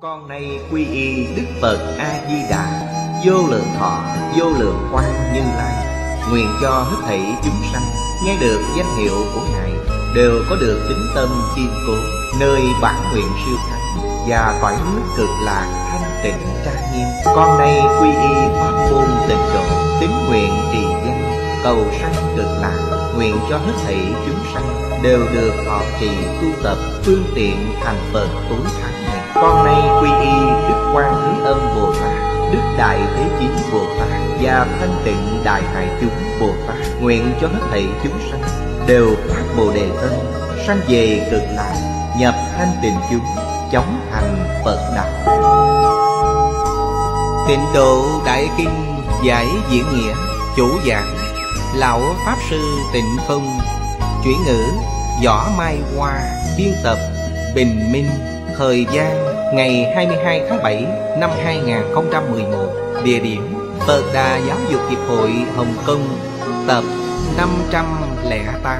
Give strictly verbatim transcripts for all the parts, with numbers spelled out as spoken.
Con nay quy y Đức Phật A-di-đà, vô lượng thọ, vô lượng quang Như Lai. Nguyện cho hết thảy chúng sanh nghe được danh hiệu của Ngài đều có được tín tâm kiên cố, nơi bản nguyện siêu thắng và cõi nước cực lạc thanh tịnh trang nghiêm. Con nay quy y pháp môn tịnh độ, tín nguyện trì danh cầu sanh cực lạc. Nguyện cho hết thảy chúng sanh đều được thọ trì tu tập phương tiện thành Phật tối thắng này. Con nay quy y Đức Quan Thế Âm Bồ Tát, Đức Đại Thế Chí Bồ Tát và Thanh Tịnh Đại Hải Chúng Bồ Tát. Nguyện cho hết thảy chúng sanh đều phát Bồ Đề tâm, sanh về cực lạc, nhập thanh tịnh chúng, chóng thành Phật đạo. Tịnh Độ Đại Kinh giải diễn nghĩa. Chủ giảng Lão Pháp Sư Tịnh Phong. Chuyển ngữ Võ Mai Hoa. Biên tập Bình Minh. Thời gian ngày hai mươi hai tháng bảy năm hai nghìn không trăm mười một. Địa điểm Phật Đà Giáo dục Hiệp hội Hồng Kông. Tập năm trăm lẻ tám.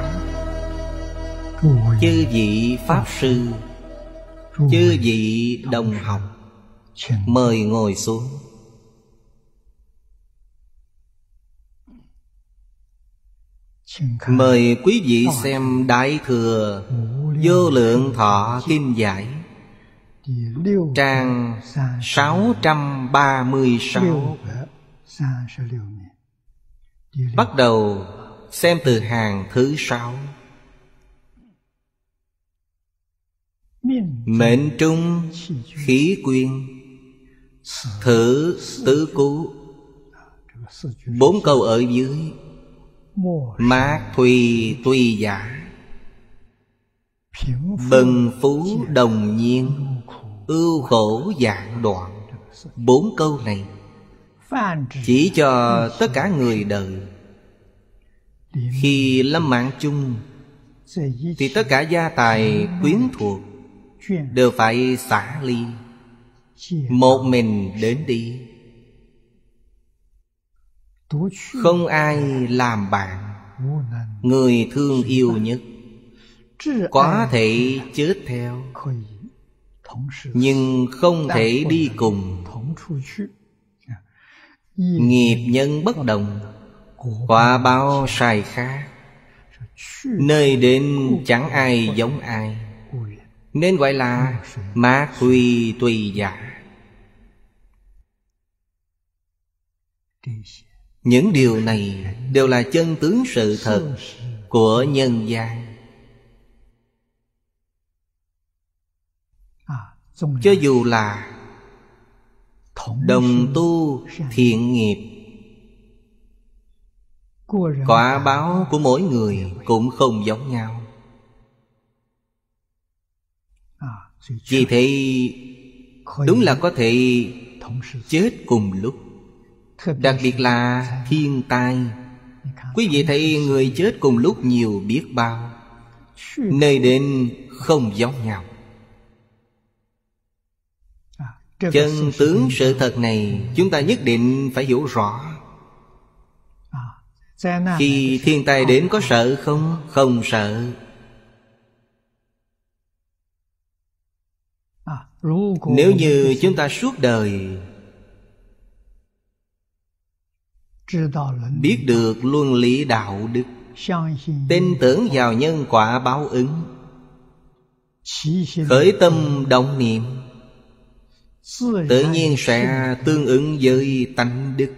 Chư vị Pháp Sư, chư vị đồng học, mời ngồi xuống. Mời quý vị xem Đại Thừa Vô Lượng Thọ Kinh Giải, trang sáu trăm ba mươi sáu. Bắt đầu xem từ hàng thứ sáu. Mệnh trung khí quyên, thử tứ cú. Bốn câu ở dưới. Mát thùy tùy giả, bần phú đồng nhiên, ưu khổ dạng đoạn. Bốn câu này chỉ cho tất cả người đời. Khi lâm mạng chung thì tất cả gia tài quyến thuộc đều phải xả ly, một mình đến đi. Không ai làm bạn, người thương yêu nhất có thể chết theo, nhưng không thể đi cùng. Nghiệp nhân bất đồng, quả báo sai khác, nơi đến chẳng ai giống ai, nên gọi là mát thùy tùy giả. Những điều này đều là chân tướng sự thật của nhân gian. Cho dù là đồng tu thiện nghiệp, quả báo của mỗi người cũng không giống nhau. Vì thế đúng là có thể chết cùng lúc. Đặc biệt là thiên tai. Quý vị thấy người chết cùng lúc nhiều biết bao, nơi đến không giống nhau. Chân tướng sự thật này chúng ta nhất định phải hiểu rõ. Khi thiên tai đến có sợ không? Không sợ. Nếu như chúng ta suốt đời biết được luân lý đạo đức, tin tưởng vào nhân quả báo ứng, khởi tâm động niệm, tự nhiên sẽ tương ứng với tánh đức.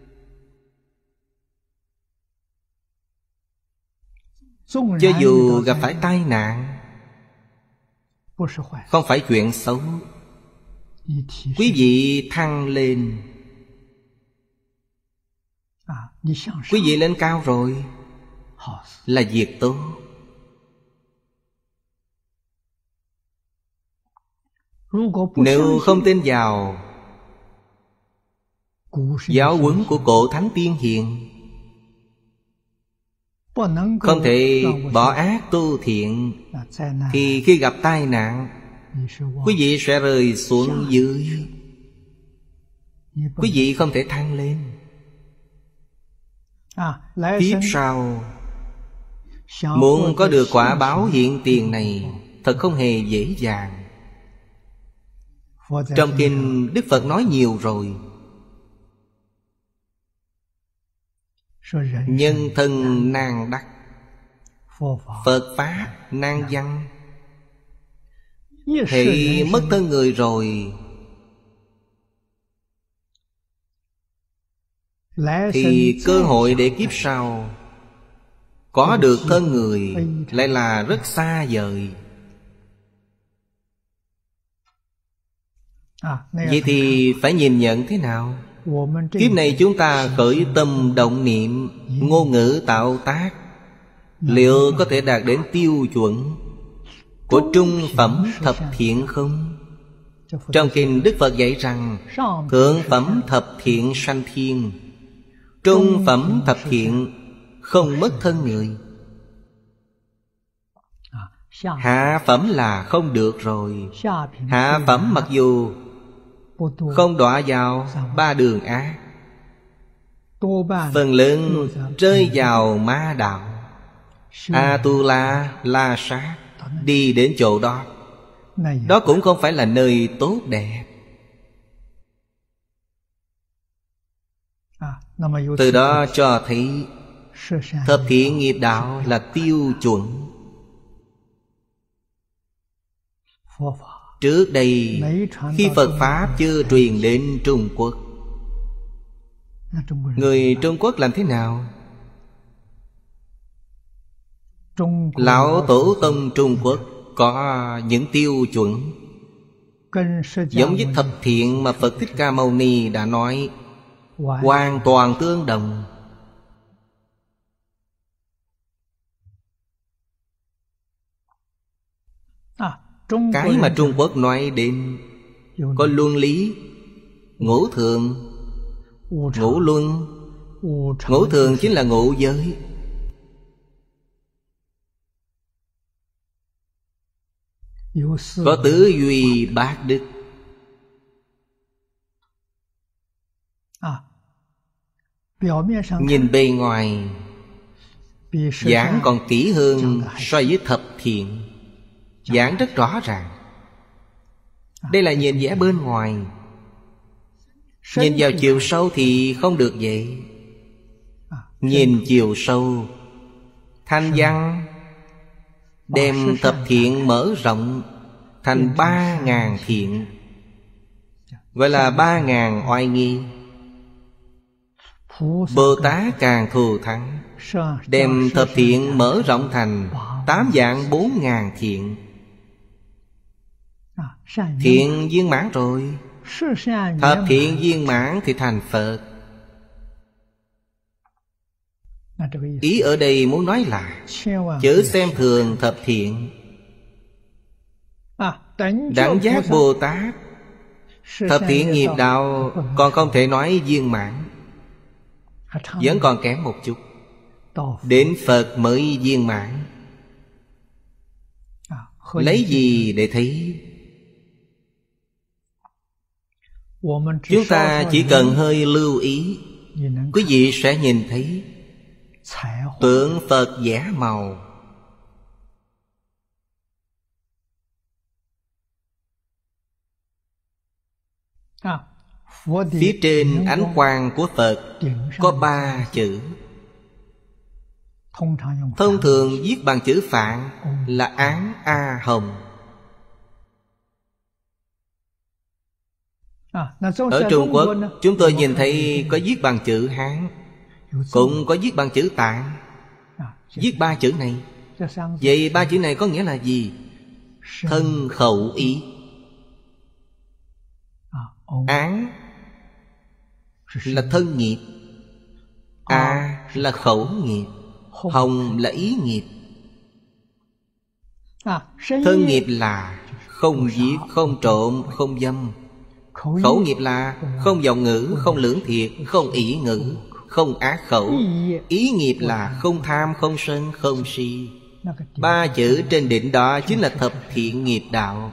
Cho dù gặp phải tai nạn, không phải chuyện xấu, quý vị thăng lên, quý vị lên cao rồi, là việc tốt. Nếu không tin vào giáo huấn của cổ thánh tiên hiền, không thể bỏ ác tu thiện, thì khi gặp tai nạn, quý vị sẽ rơi xuống dưới. Quý vị không thể thăng lên. Tiếp sau muốn có được quả báo hiện tiền này thật không hề dễ dàng. Trong kinh Đức Phật nói nhiều rồi. Nhân thân nan đắc, Phật Pháp nan văn. Thì mất thân người rồi thì cơ hội để kiếp sau có được thân người lại là rất xa vời. Vậy thì phải nhìn nhận thế nào? Kiếp này chúng ta khởi tâm động niệm, ngôn ngữ tạo tác, liệu có thể đạt đến tiêu chuẩn của trung phẩm thập thiện không? Trong kinh Đức Phật dạy rằng thượng phẩm thập thiện sanh thiên, trung phẩm thập thiện không mất thân người, hạ phẩm là không được rồi. Hạ phẩm mặc dù không đọa vào ba đường ác, phần lớn rơi vào ma đạo, A-tu-la, La Sát, đi đến chỗ đó. Đó cũng không phải là nơi tốt đẹp. Từ đó cho thấy thập thiện nghiệp đạo là tiêu chuẩn. Trước đây khi Phật Pháp chưa truyền đến Trung Quốc, người Trung Quốc làm thế nào? Lão Tổ Tông Trung Quốc có những tiêu chuẩn giống với thập thiện mà Phật Thích Ca Mâu Ni đã nói, hoàn toàn tương đồng. Cái mà Trung Quốc nói đến có luân lý, ngũ thường, ngũ luân. Ngũ thường chính là ngũ giới. Có tứ duy bát đức. Nhìn bề ngoài giảng còn kỹ hơn so với thập thiện. Giảng rất rõ ràng. Đây là nhìn vẻ bên ngoài. Nhìn vào chiều sâu thì không được vậy. Nhìn chiều sâu, thanh văn đem thập thiện mở rộng thành ba ngàn thiện, gọi là ba ngàn oai nghi. Bồ Tát càng thù thắng, đem thập thiện mở rộng thành tám vạn bốn ngàn thiện. Thiện viên mãn rồi, thập thiện viên mãn thì thành Phật. Ý ở đây muốn nói là chớ xem thường thập thiện. Đẳng giác Bồ Tát, thập thiện nghiệp đạo còn không thể nói viên mãn, vẫn còn kém một chút. Đến Phật mới viên mãn. Lấy gì để thấy? Chúng ta chỉ cần hơi lưu ý, quý vị sẽ nhìn thấy tượng Phật vẽ màu. Phía trên ánh quang của Phật có ba chữ. Thông thường viết bằng chữ Phạn là Án A Hồng. Ở Trung Quốc chúng tôi nhìn thấy có viết bằng chữ Hán, cũng có viết bằng chữ Tạng. Viết ba chữ này. Vậy ba chữ này có nghĩa là gì? Thân khẩu ý. Án là thân nghiệp, A là khẩu nghiệp, Hồng là ý nghiệp. Thân nghiệp là không giết, không trộm, không dâm. Khẩu nghiệp là không vọng ngữ, không lưỡng thiệt, không ỷ ngữ, không ác khẩu. Ý nghiệp là không tham, không sân, không si. Ba chữ trên đỉnh đó chính là thập thiện nghiệp đạo.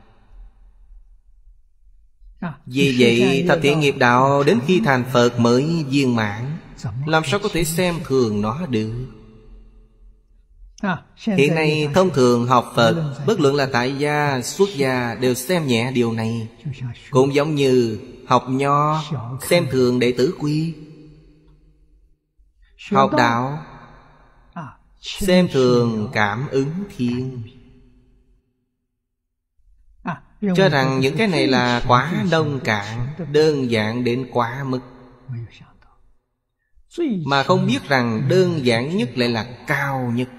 Vì vậy thập thiện nghiệp đạo đến khi thành Phật mới viên mãn. Làm sao có thể xem thường nó được? Hiện nay thông thường học Phật, bất luận là tại gia, xuất gia, đều xem nhẹ điều này. Cũng giống như học nho, xem thường đệ tử quy. Học đạo, xem thường cảm ứng thiên. Cho rằng những cái này là quá nông cạn, đơn giản đến quá mức, mà không biết rằng đơn giản nhất lại là cao nhất.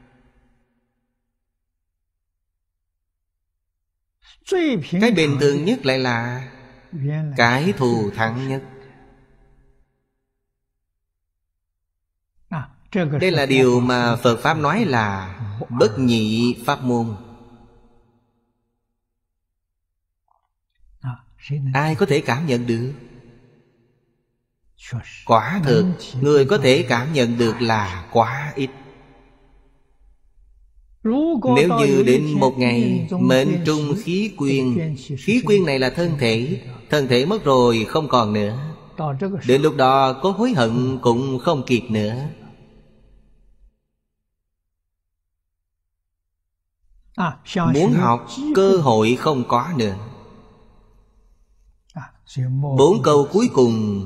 Cái bình thường nhất lại là cái thù thắng nhất. Đây là điều mà Phật Pháp nói là bất nhị pháp môn. Ai có thể cảm nhận được? Quả thực, người có thể cảm nhận được là quá ít. Nếu như đến một ngày mệnh trung khí quyên, khí quyên này là thân thể, thân thể mất rồi không còn nữa, đến lúc đó có hối hận cũng không kịp nữa. Muốn học, cơ hội không có nữa. Bốn câu cuối cùng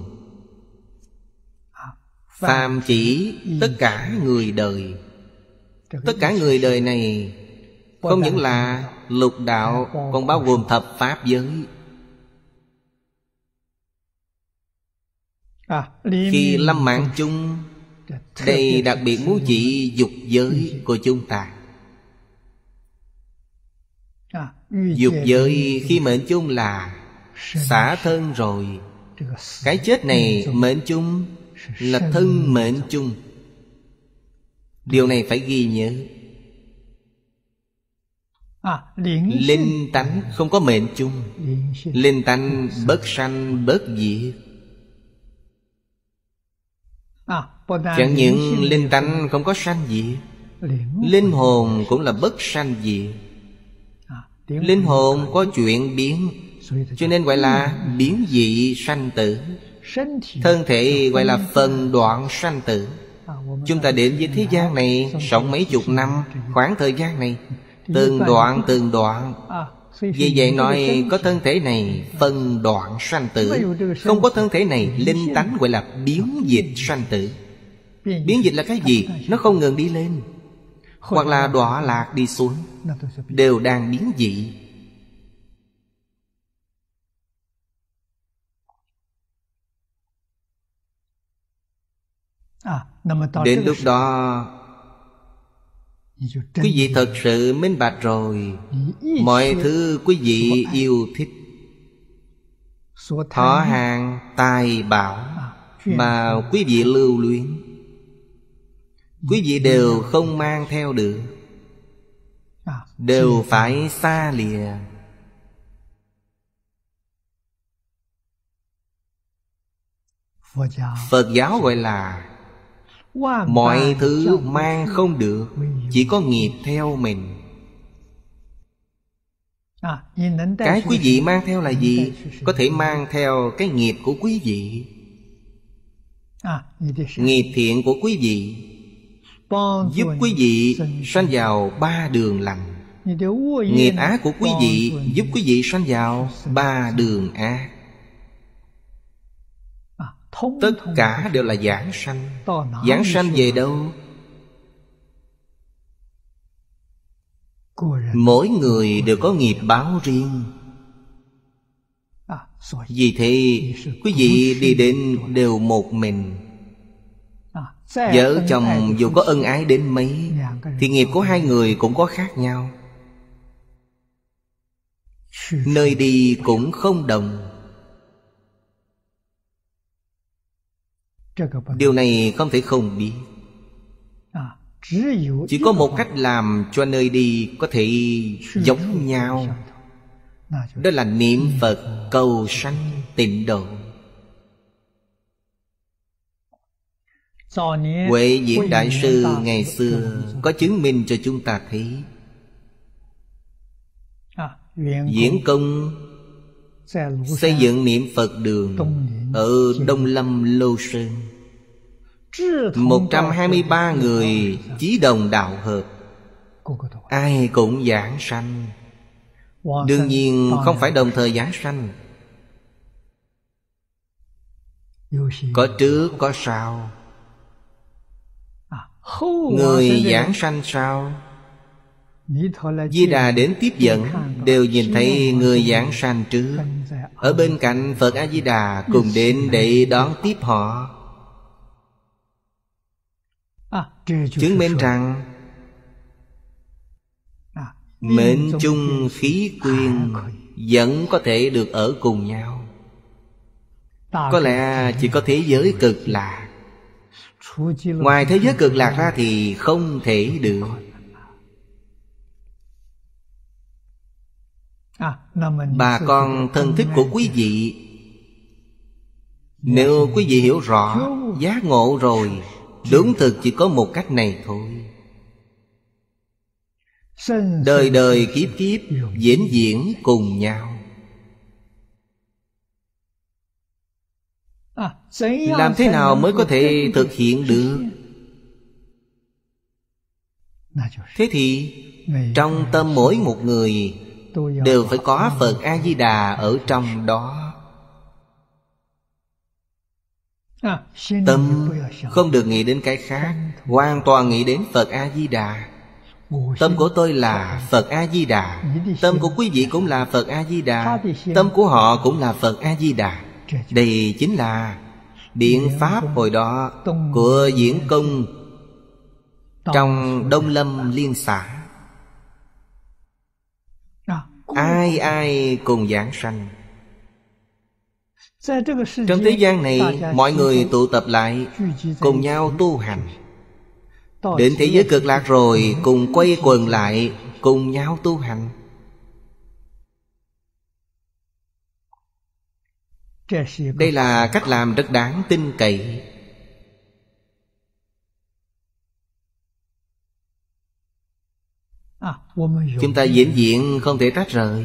phàm chỉ tất cả người đời. Tất cả người đời này không những là lục đạo, còn bao gồm thập pháp giới. Khi lâm mạng chung, đây đặc biệt muốn chỉ dục giới của chúng ta. Dục giới khi mệnh chung là xả thân rồi. Cái chết này mệnh chung là thân mệnh chung. Điều này phải ghi nhớ. Linh tánh không có mệnh chung. Linh tánh bất sanh bất diệt. Chẳng những linh tánh không có sanh diệt, linh hồn cũng là bất sanh diệt. Linh hồn có chuyện biến, cho nên gọi là biến dị sanh tử. Thân thể gọi là phần đoạn sanh tử. Chúng ta đến với thế gian này sống mấy chục năm, khoảng thời gian này từng đoạn từng đoạn. Vì vậy nói có thân thể này phân đoạn sanh tử, không có thân thể này linh tánh gọi là biến dịch sanh tử. Biến dịch là cái gì? Nó không ngừng đi lên, hoặc là đọa lạc đi xuống, đều đang biến dị. Đến lúc đó quý vị thật sự minh bạch rồi. Mọi thứ quý vị yêu thích, thọ hàng tài bảo mà quý vị lưu luyến, quý vị đều không mang theo được, đều phải xa lìa. Phật giáo gọi là mọi thứ mang không được, chỉ có nghiệp theo mình. Cái quý vị mang theo là gì? Có thể mang theo cái nghiệp của quý vị. Nghiệp thiện của quý vị giúp quý vị sanh vào ba đường lành. Nghiệp ác của quý vị giúp quý vị sanh vào ba đường ác. Tất cả đều là giảng sanh. Giảng sanh về đâu? Mỗi người đều có nghiệp báo riêng. Vì thế quý vị đi đến đều một mình. Vợ chồng dù có ân ái đến mấy thì nghiệp của hai người cũng có khác nhau, nơi đi cũng không đồng. Điều này không thể không biết. Chỉ có một cách làm cho nơi đi có thể giống nhau, đó là niệm Phật cầu sanh tịnh độ. Huệ Diễn Đại Sư ngày xưa có chứng minh cho chúng ta thấy. Diễn Công xây dựng niệm Phật đường ở Đông Lâm Lô Sơn. Một trăm hai mươi ba người chí đồng đạo hợp, ai cũng giảng sanh. Đương nhiên không phải đồng thời giảng sanh, có trước có sau. Người giảng sanh sau, Di Đà đến tiếp dẫn, đều nhìn thấy người giảng sanh trước. Ở bên cạnh Phật A-di-đà cùng đến để đón tiếp họ, chứng minh rằng mệnh chung khí quyên vẫn có thể được ở cùng nhau. Có lẽ chỉ có thế giới cực lạc, ngoài thế giới cực lạc ra thì không thể được. Bà con thân thích của quý vị, nếu quý vị hiểu rõ, giác ngộ rồi, đúng thực chỉ có một cách này thôi. Đời đời kiếp kiếp vĩnh viễn cùng nhau. Làm thế nào mới có thể thực hiện được? Thế thì trong tâm mỗi một người đều phải có Phật A-di-đà ở trong đó. Tâm không được nghĩ đến cái khác, hoàn toàn nghĩ đến Phật A-di-đà. Tâm của tôi là Phật A-di-đà, tâm của quý vị cũng là Phật A-di-đà, tâm của họ cũng là Phật A-di-đà. Đây chính là biện pháp hồi đó của Diễn Công trong Đông Lâm Liên xã. Ai ai cùng giảng sanh. Trong thế gian này, mọi người tụ tập lại cùng nhau tu hành. Đến thế giới cực lạc rồi, cùng quay quần lại cùng nhau tu hành. Đây là cách làm rất đáng tin cậy. Chúng ta vĩnh viễn không thể tách rời.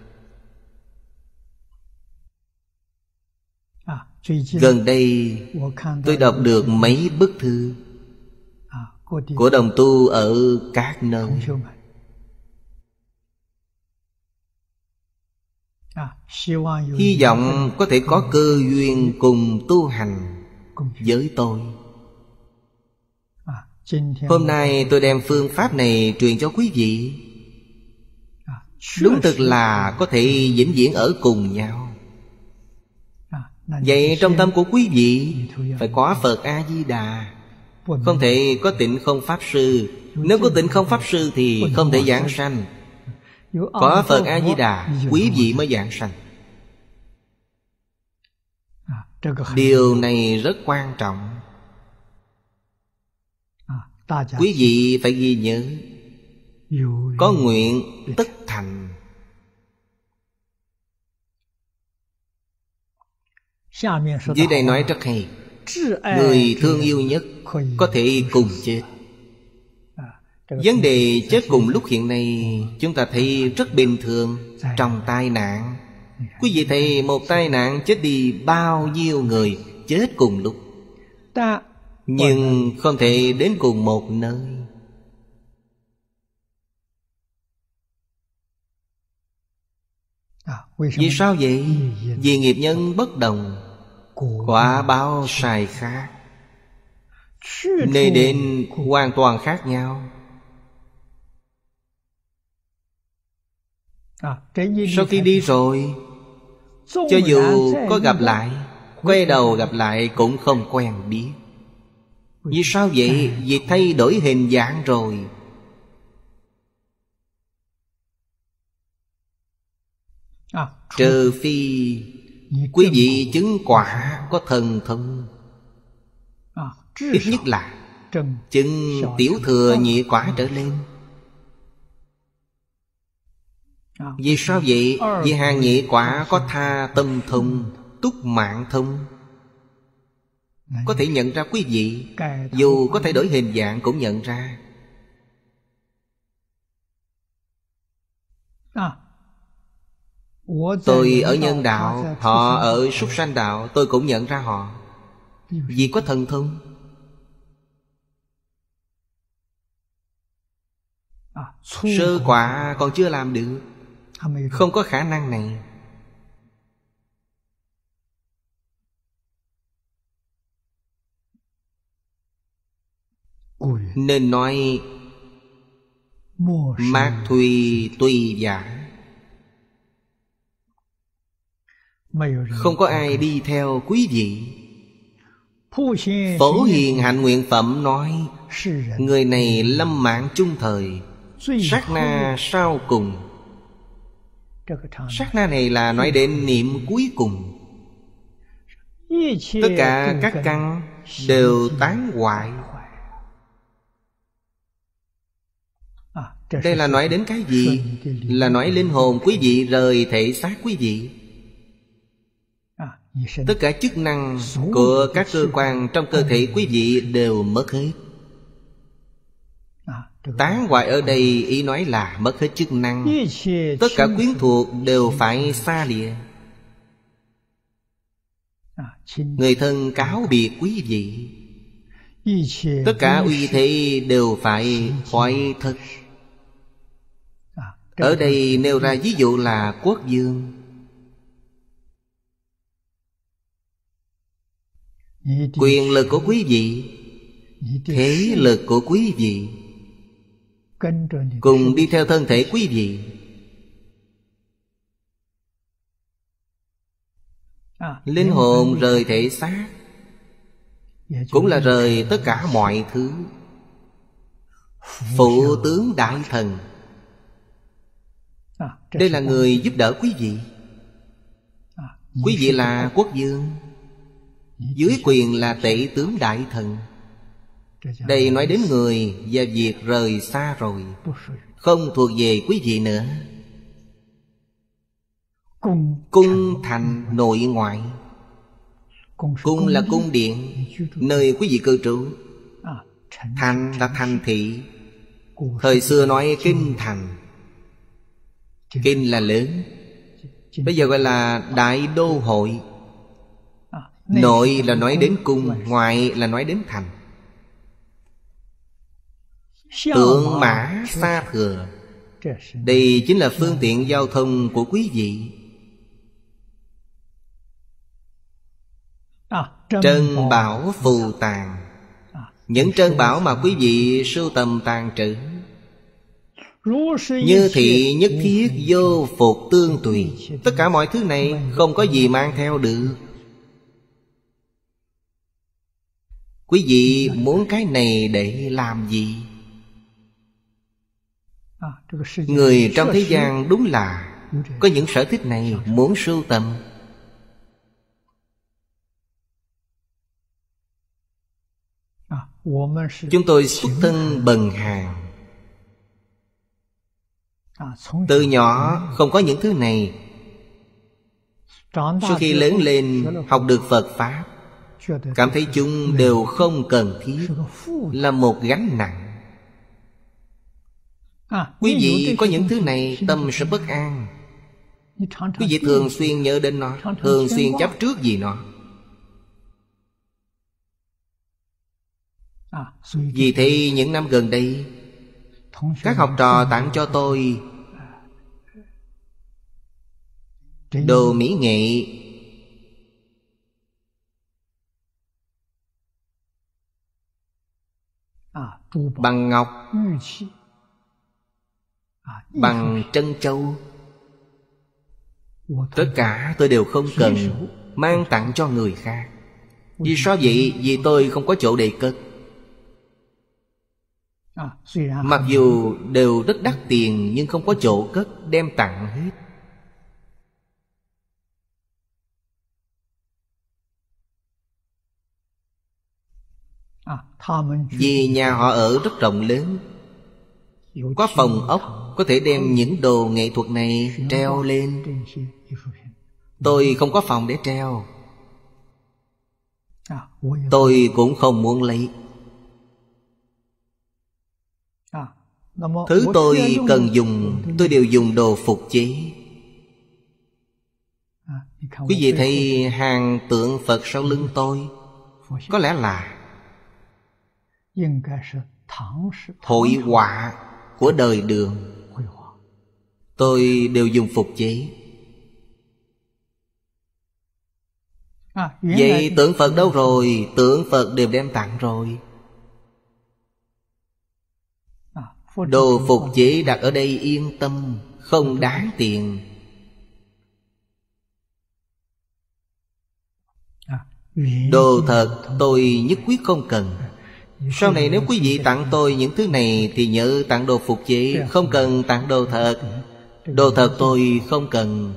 Gần đây tôi đọc được mấy bức thư của đồng tu ở các nơi. Hy vọng có thể có cơ duyên cùng tu hành với tôi. Hôm nay tôi đem phương pháp này truyền cho quý vị. Đúng thực là có thể vĩnh viễn ở cùng nhau. Vậy trong tâm của quý vị phải có Phật A-di-đà, không thể có Tịnh Không Pháp Sư. Nếu có Tịnh Không Pháp Sư thì không thể giảng sanh. Có Phật A-di-đà, quý vị mới giảng sanh. Điều này rất quan trọng. Quý vị phải ghi nhớ, có nguyện tất thành. Dưới đây nói rất hay. Người thương yêu nhất có thể cùng chết. Vấn đề chết cùng lúc hiện nay chúng ta thấy rất bình thường. Trong tai nạn, quý vị thấy một tai nạn chết đi bao nhiêu người chết cùng lúc, nhưng không thể đến cùng một nơi. Vì sao vậy? Vì nghiệp nhân bất đồng, quả báo sai khác, nơi đến hoàn toàn khác nhau. Sau khi đi rồi, cho dù có gặp lại, quay đầu gặp lại cũng không quen biết. Vì sao vậy? Vì thay đổi hình dạng rồi. Trừ phi quý vị chứng quả có thần thông, ít nhất là chứng tiểu thừa nhị quả trở lên. Vì sao vậy? Vì hàng nhị quả có tha tâm thông, túc mạng thông, có thể nhận ra quý vị. Dù có thay đổi hình dạng cũng nhận ra. Tôi ở nhân đạo, họ ở súc sanh đạo, tôi cũng nhận ra họ. Vì có thần thông. Sơ quả còn chưa làm được, không có khả năng này. Nên nói mát thùy tùy giả. Không có ai đi theo quý vị. Phổ Hiền Hạnh Nguyện Phẩm nói, người này lâm mạng chung thời, sát na sau cùng. Sát na này là nói đến niệm cuối cùng. Tất cả các căn đều tán hoại. Đây là nói đến cái gì? Là nói linh hồn quý vị rời thể xác quý vị. Tất cả chức năng của các cơ quan trong cơ thể quý vị đều mất hết. Tán hoại ở đây ý nói là mất hết chức năng. Tất cả quyến thuộc đều phải xa lìa. Người thân cáo biệt quý vị. Tất cả uy thế đều phải thoái thất. Ở đây nêu ra ví dụ là quốc vương. Quyền lực của quý vị, thế lực của quý vị cùng đi theo thân thể quý vị. Linh hồn rời thể xác cũng là rời tất cả mọi thứ. Phụ tướng đại thần, đây là người giúp đỡ quý vị. Quý vị là quốc vương, dưới quyền là tể tướng đại thần. Đây nói đến người và việc rời xa rồi, không thuộc về quý vị nữa. Cung thành nội ngoại. Cung là cung điện, nơi quý vị cư trú. Thành là thành thị. Thời xưa nói kinh thành. Kinh là lớn, bây giờ gọi là đại đô hội. Nội là nói đến cung, ngoại là nói đến thành. Tượng mã xa thừa, đây chính là phương tiện giao thông của quý vị. Trân bảo phù tàng, những trân bảo mà quý vị sưu tầm tàng trữ. Như thị nhất thiết vô phục tương tùy. Tất cả mọi thứ này không có gì mang theo được. Quý vị muốn cái này để làm gì? Người trong thế gian đúng là có những sở thích này, muốn sưu tầm. Chúng tôi xuất thân bần hàn, từ nhỏ không có những thứ này. Sau khi lớn lên học được Phật Pháp, cảm thấy chúng đều không cần thiết, là một gánh nặng. Quý vị có những thứ này, tâm sẽ bất an. Quý vị thường xuyên nhớ đến nó, thường xuyên chấp trước vì nó. Vì thế những năm gần đây, các học trò tặng cho tôi đồ mỹ nghệ, bằng ngọc, bằng trân châu. Tất cả tôi đều không cần, mang tặng cho người khác. Vì sao vậy? Vì tôi không có chỗ để cất. Mặc dù đều rất đắt tiền, nhưng không có chỗ cất, đem tặng hết. Vì nhà họ ở rất rộng lớn, có phòng ốc, có thể đem những đồ nghệ thuật này treo lên. Tôi không có phòng để treo, tôi cũng không muốn lấy. Thứ tôi cần dùng, tôi đều dùng đồ phục chế. Quý vị thấy hàng tượng Phật sau lưng tôi, có lẽ là hội họa của đời Đường, tôi đều dùng phục chế. Vậy tượng Phật đâu rồi? Tượng Phật đều đem tặng rồi. Đồ phục chế đặt ở đây yên tâm, không đáng tiền. Đồ thật tôi nhất quyết không cần. Sau này nếu quý vị tặng tôi những thứ này thì nhớ tặng đồ phục chế, không cần tặng đồ thật. Đồ thật tôi không cần.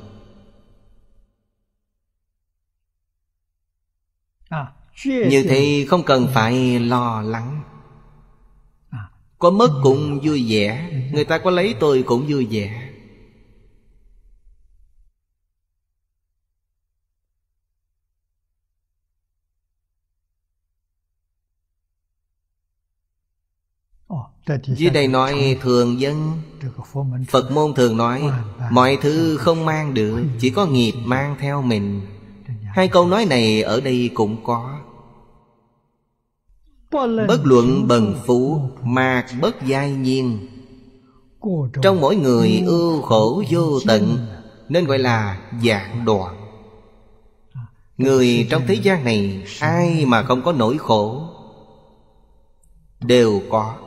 Như thế không cần phải lo lắng. Có mất cũng vui vẻ, người ta có lấy tôi cũng vui vẻ. Dưới đây nói thường dân. Phật môn thường nói mọi thứ không mang được, chỉ có nghiệp mang theo mình. Hai câu nói này ở đây cũng có. Bất luận bần phú, mạc bất giai nhiên. Trong mỗi người ưu khổ vô tận, nên gọi là vạn đoạn. Người trong thế gian này, ai mà không có nỗi khổ? Đều có.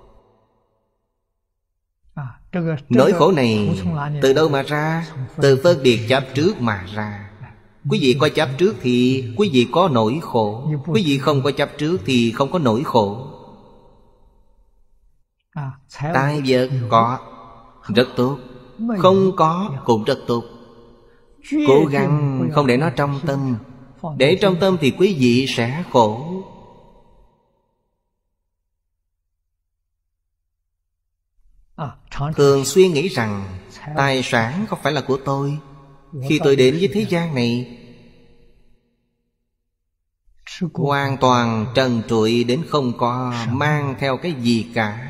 Nỗi khổ này từ đâu mà ra? Từ phân biệt chấp trước mà ra. Quý vị có chấp trước thì quý vị có nỗi khổ. Quý vị không có chấp trước thì không có nỗi khổ. Tài vật có, rất tốt. Không có cũng rất tốt. Cố gắng không để nó trong tâm. Để trong tâm thì quý vị sẽ khổ. Thường xuyên nghĩ rằng tài sản không phải là của tôi. Khi tôi đến với thế gian này, hoàn toàn trần trụi đến không có mang theo cái gì cả.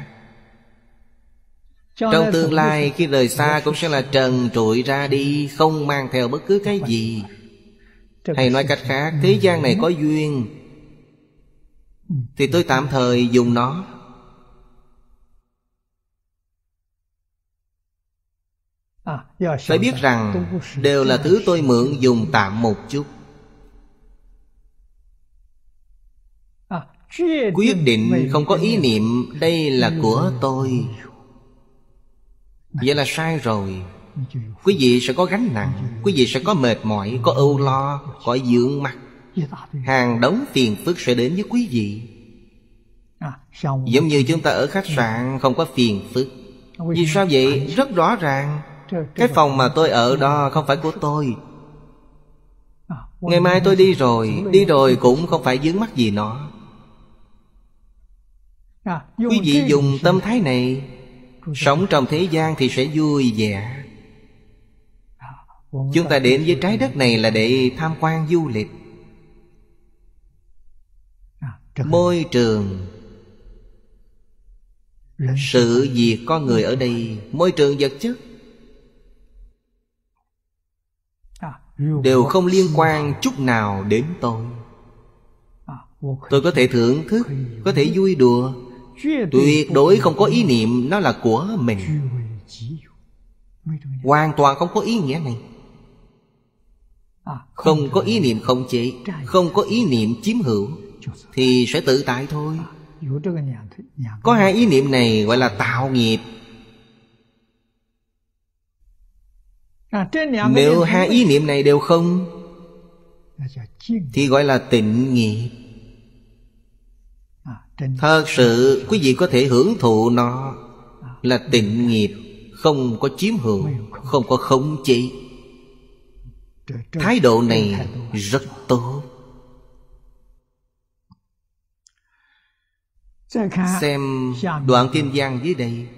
Trong tương lai khi rời xa cũng sẽ là trần trụi ra đi, không mang theo bất cứ cái gì. Hay nói cách khác, thế gian này có duyên thì tôi tạm thời dùng nó. Phải biết rằng đều là thứ tôi mượn dùng tạm một chút. Quyết định không có ý niệm đây là của tôi, vậy là sai rồi. Quý vị sẽ có gánh nặng, quý vị sẽ có mệt mỏi, có âu lo, có vướng mắc. Hàng đống phiền phức sẽ đến với quý vị. Giống như chúng ta ở khách sạn không có phiền phức. Vì sao vậy? Rất rõ ràng. Cái phòng mà tôi ở đó không phải của tôi. Ngày mai tôi đi rồi, đi rồi cũng không phải vướng mắc gì nó. Quý vị dùng tâm thái này sống trong thế gian thì sẽ vui vẻ. Chúng ta đến với trái đất này là để tham quan du lịch. Môi trường, sự việc con người ở đây, môi trường vật chất đều không liên quan chút nào đến tôi. Tôi có thể thưởng thức, có thể vui đùa, tuyệt đối không có ý niệm nó là của mình. Hoàn toàn không có ý nghĩa này. Không có ý niệm khống chế, không có ý niệm chiếm hữu thì sẽ tự tại thôi. Có hai ý niệm này gọi là tạo nghiệp. Nếu hai ý niệm này đều không thì gọi là tịnh nghiệp. Thật sự quý vị có thể hưởng thụ nó là tịnh nghiệp, không có chiếm hữu, không có khống chế. Thái độ này rất tốt. Xem đoạn kinh văn dưới đây,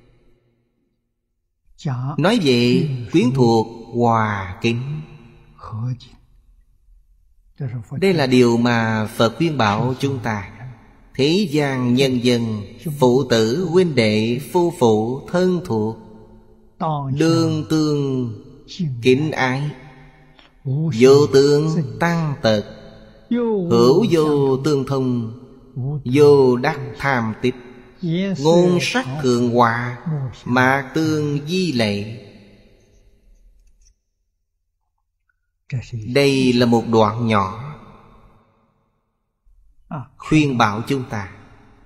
nói về quyến thuộc hòa kính. Đây là điều mà Phật khuyên bảo chúng ta. Thế gian nhân dân, phụ tử, huynh đệ, phu phụ, thân thuộc, đương tương kính ái, vô tương tăng tật, hữu vô tương thông, vô đắc tham tích, Ngôn sắc cường hòa, mạc tương di lệ. Đây là một đoạn nhỏ khuyên bảo chúng ta.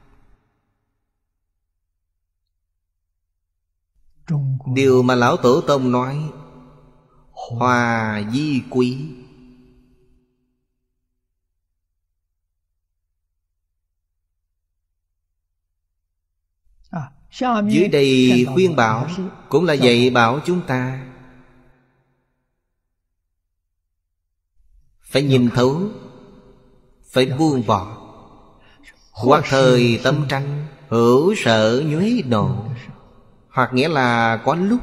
Điều mà Lão Tổ Tông nói hòa vi quý. Dưới đây khuyên bảo cũng là dạy bảo chúng ta phải nhìn thấu, phải buông bỏ. Hoặc thời tâm tranh, hữu sợ nhuế nộ. Hoặc nghĩa là có lúc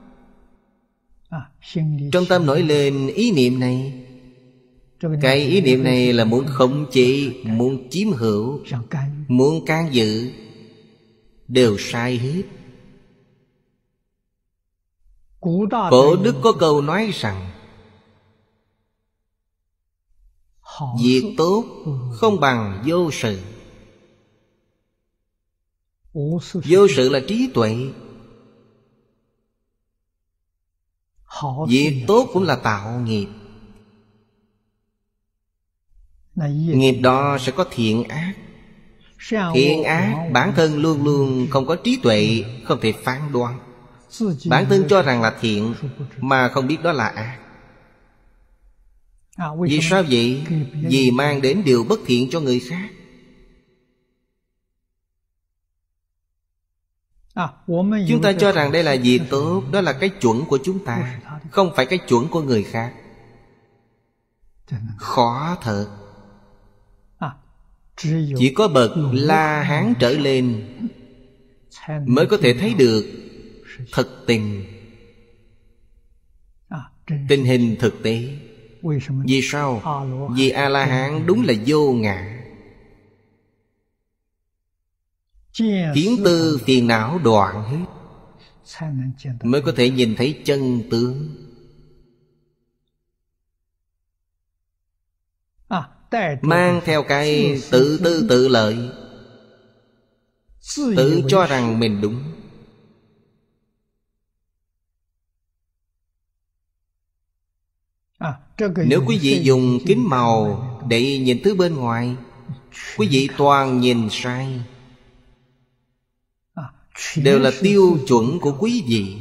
trong tâm nổi lên ý niệm này. Cái ý niệm này là muốn khống chế, muốn chiếm hữu, muốn can dự, đều sai hết. Cổ đức có câu nói rằng việc tốt không bằng vô sự. Vô sự là trí tuệ. Việc tốt cũng là tạo nghiệp. Nghiệp đó sẽ có thiện ác. Thiện ác bản thân luôn luôn không có trí tuệ, không thể phán đoán. Bản thân cho rằng là thiện mà không biết đó là ác. Vì sao vậy? Vì mang đến điều bất thiện cho người khác. Chúng ta cho rằng đây là việc tốt, đó là cái chuẩn của chúng ta, không phải cái chuẩn của người khác. Khó thật. Chỉ có bậc La Hán trở lên mới có thể thấy được thực tình, tình hình thực tế. Vì sao? Vì A-la-hán đúng là vô ngã. Kiến tư phiền não đoạn hết, mới có thể nhìn thấy chân tướng. Mang theo cái tự tư tự lợi, tự cho rằng mình đúng. Nếu quý vị dùng kính màu để nhìn thứ bên ngoài, quý vị toàn nhìn sai. Đều là tiêu chuẩn của quý vị.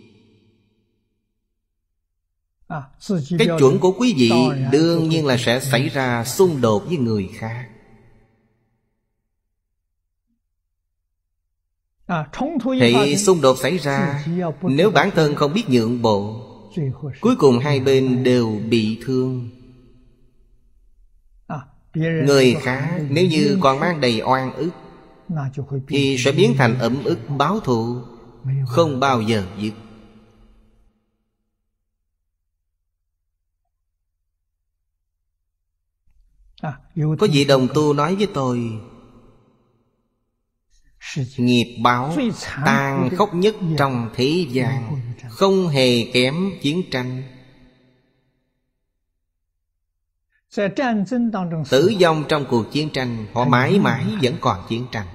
Cái chuẩn của quý vị đương nhiên là sẽ xảy ra xung đột với người khác. Thì xung đột xảy ra, nếu bản thân không biết nhượng bộ, cuối cùng hai bên đều bị thương. Người khác nếu như còn mang đầy oan ức thì sẽ biến thành ấm ức báo thù, không bao giờ dứt. Có vị đồng tu nói với tôi, nghiệp báo tàn khốc nhất trong thế gian, không hề kém chiến tranh. Tử vong trong cuộc chiến tranh, họ mãi mãi vẫn còn chiến tranh.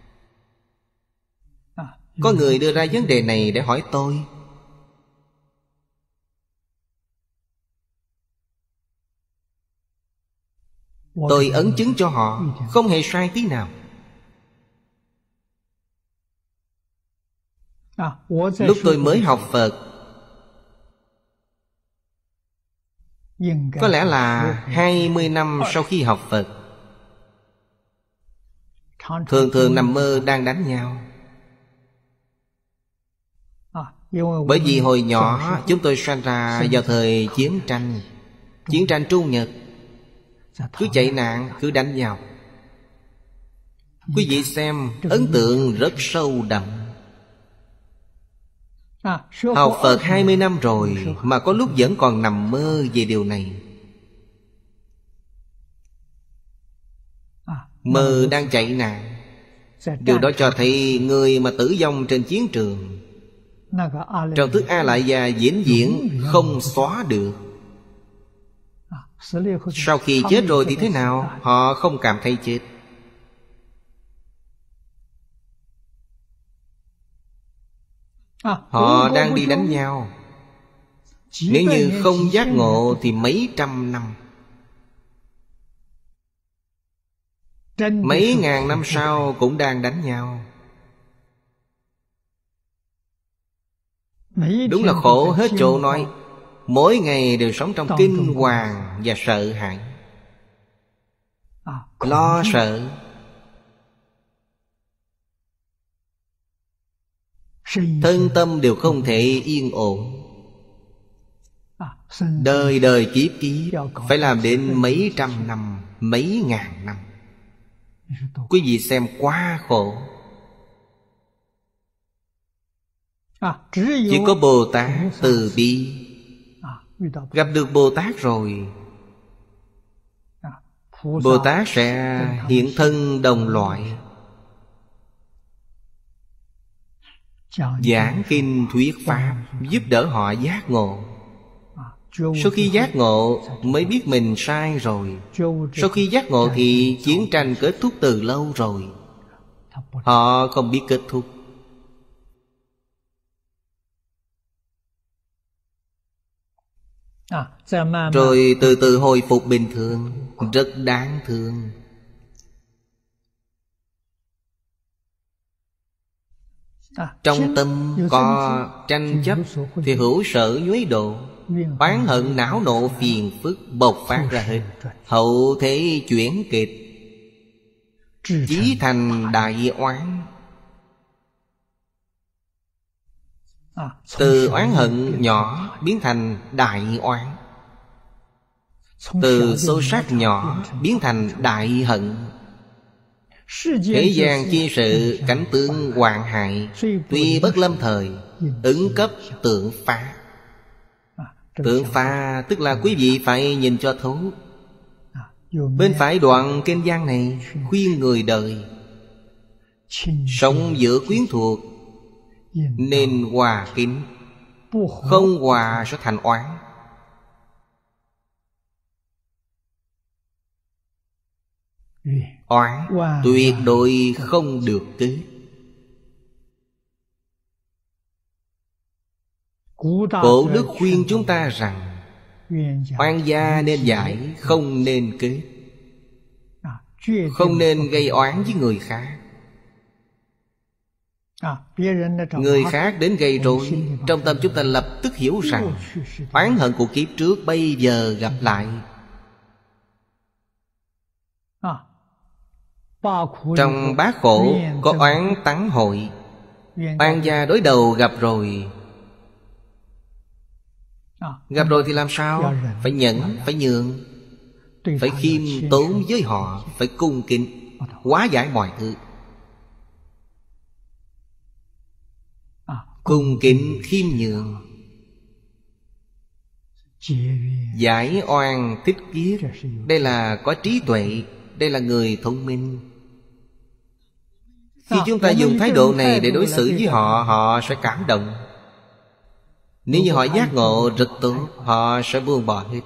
Có người đưa ra vấn đề này để hỏi tôi. Tôi ấn chứng cho họ, không hề sai tí nào. Lúc tôi mới học Phật, có lẽ là hai mươi năm sau khi học Phật, thường thường nằm mơ đang đánh nhau. Bởi vì hồi nhỏ chúng tôi sinh ra vào thời chiến tranh, chiến tranh Trung Nhật. Cứ chạy nạn, cứ đánh nhau. Quý vị xem, ấn tượng rất sâu đậm. Học Phật hai mươi năm rồi mà có lúc vẫn còn nằm mơ về điều này. Mơ đang chạy nạn. Điều đó cho thấy người mà tử vong trên chiến trường, trong thức A Lại Gia vĩnh viễn không xóa được. Sau khi chết rồi thì thế nào? Họ không cảm thấy chết. Họ đang đi đánh nhau. Nếu như không giác ngộ thì mấy trăm năm, mấy ngàn năm sau cũng đang đánh nhau. Đúng là khổ hết chỗ nói. Mỗi ngày đều sống trong kinh hoàng và sợ hãi, lo sợ. Thân tâm đều không thể yên ổn. Đời đời kiếp kiếp phải làm đến mấy trăm năm, mấy ngàn năm. Quý vị xem quá khổ. Chỉ có Bồ Tát từ bi, gặp được Bồ Tát rồi, Bồ Tát sẽ hiện thân đồng loại, giảng kinh thuyết pháp, giúp đỡ họ giác ngộ. Sau khi giác ngộ mới biết mình sai rồi. Sau khi giác ngộ thì chiến tranh kết thúc từ lâu rồi. Họ không biết kết thúc. Rồi từ từ hồi phục bình thường. Rất đáng thương. Trong tâm có tranh chấp thì hữu sở nhuế độ, oán hận não nộ phiền phức bộc phát ra hết. Hậu thế chuyển kịch, chí thành đại oán. Từ oán hận nhỏ biến thành đại oán, từ xô xát nhỏ biến thành đại hận. Thế gian chi sự cảnh tượng hoạn hại, tuy bất lâm thời, ứng cấp tượng phá. Tượng phá tức là quý vị phải nhìn cho thấu. Bên phải đoạn kinh văn này khuyên người đời sống giữa quyến thuộc nên hòa kính, không hòa sẽ thành oán. Oán tuyệt đối không được kết. Cổ đức khuyên chúng ta rằng oan gia nên giải, không nên kết. Không nên gây oán với người khác. Người khác đến gây rối, trong tâm chúng ta lập tức hiểu rằng oán hận của kiếp trước bây giờ gặp lại. Trong bát khổ có oán tắng hội. Oan gia đối đầu gặp rồi. Gặp rồi thì làm sao? Phải nhẫn, phải nhường, phải khiêm tốn với họ, phải cung kính, hóa giải mọi thứ. Cung kính khiêm nhường, giải oan tích kiếp. Đây là có trí tuệ, đây là người thông minh. Khi chúng ta dùng thái độ này để đối xử với họ, họ sẽ cảm động. Nếu như họ giác ngộ rất tốt, họ sẽ buông bỏ hết.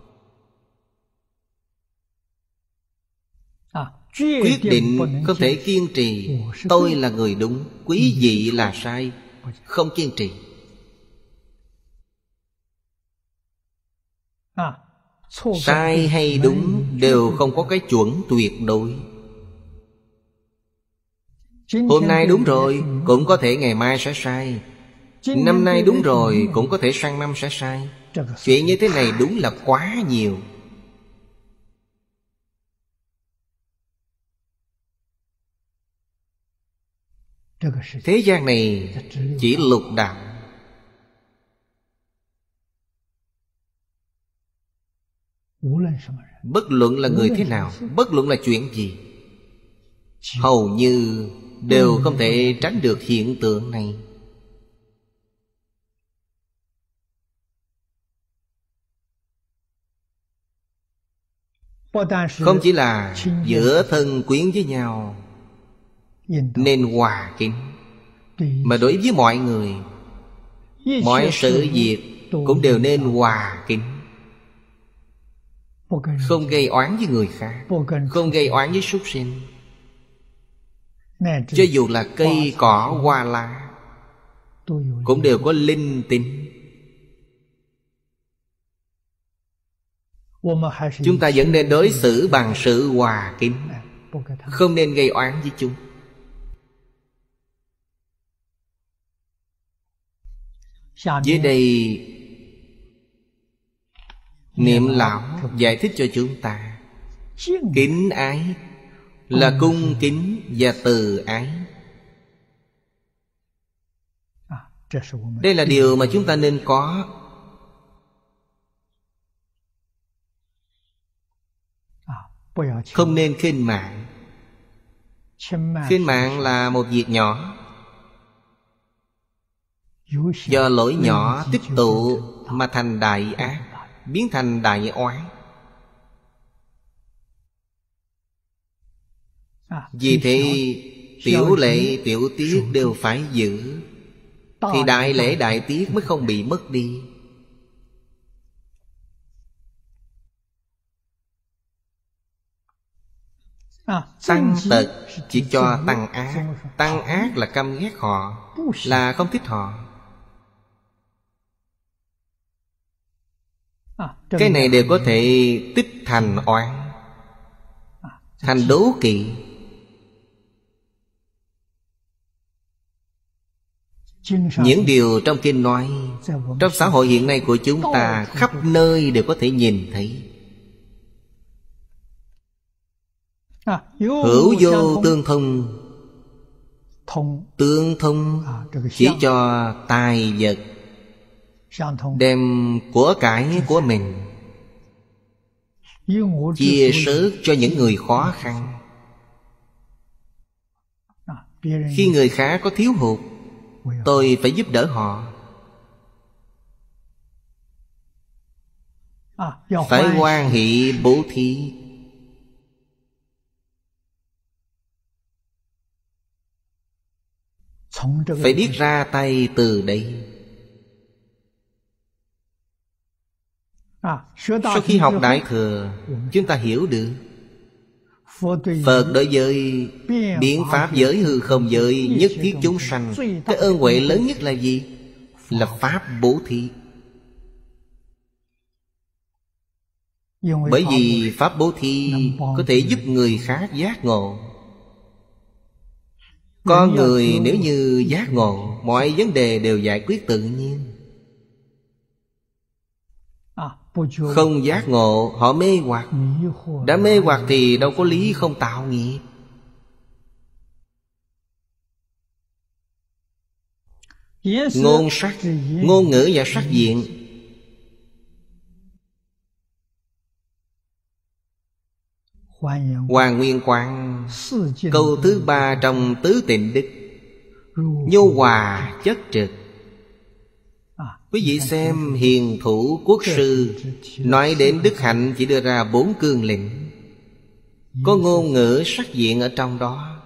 Quyết định không thể kiên trì. Tôi là người đúng, quý vị là sai. Không kiên trì. Sai hay đúng đều không có cái chuẩn tuyệt đối. Hôm nay đúng rồi, cũng có thể ngày mai sẽ sai. Năm nay đúng rồi, cũng có thể sang năm sẽ sai. Chuyện như thế này đúng là quá nhiều. Thế gian này chỉ lục đạo. Bất luận là người thế nào, bất luận là chuyện gì, hầu như đều không thể tránh được hiện tượng này. Không chỉ là giữa thân quyến với nhau nên hòa kính, mà đối với mọi người, mọi sự việc cũng đều nên hòa kính. Không gây oán với người khác, không gây oán với súc sinh. Cho dù là cây cỏ hoa lá, cũng đều có linh tính. Chúng ta vẫn nên đối xử bằng sự hòa kính, không nên gây oán với chúng. Dưới đây Niệm Lão giải thích cho chúng ta, kính ái là cung kính và từ ái. Đây là điều mà chúng ta nên có. Không nên khinh mạng. Khinh mạng là một việc nhỏ, do lỗi nhỏ tích tụ mà thành đại ác, biến thành đại oán. Vì thế tiểu lễ tiểu tiết đều phải giữ, thì đại lễ đại tiết mới không bị mất đi. Tăng tật chỉ cho tăng ác. Tăng ác là căm ghét họ, là không thích họ. Cái này đều có thể tích thành oán, thành đố kỵ. Những điều trong kinh nói, trong xã hội hiện nay của chúng ta khắp nơi đều có thể nhìn thấy. Hữu vô tương thông. Tương thông chỉ cho tài vật, đem của cải của mình chia sớt cho những người khó khăn. Khi người khác có thiếu hụt, tôi phải giúp đỡ họ. Phải hoan hỷ bố thí. Phải biết ra tay từ đây. Sau khi học Đại Thừa, chúng ta hiểu được Phật đối với biến pháp giới, hư không giới, nhất thiết chúng sanh, cái ơn huệ lớn nhất là gì? Là pháp bố thí. Bởi vì pháp bố thí có thể giúp người khác giác ngộ. Con người nếu như giác ngộ, mọi vấn đề đều giải quyết tự nhiên. Không giác ngộ, họ mê hoặc. Đã mê hoặc thì đâu có lý không tạo nghiệp. Ngôn sắc, ngôn ngữ và sắc diện. Hoàng Nguyên Quang câu thứ ba trong tứ tịnh đức: nhu hòa chất trực. Quý vị xem Hiền Thủ Quốc Sư nói đến đức hạnh chỉ đưa ra bốn cương lĩnh, có ngôn ngữ sắc diện ở trong đó.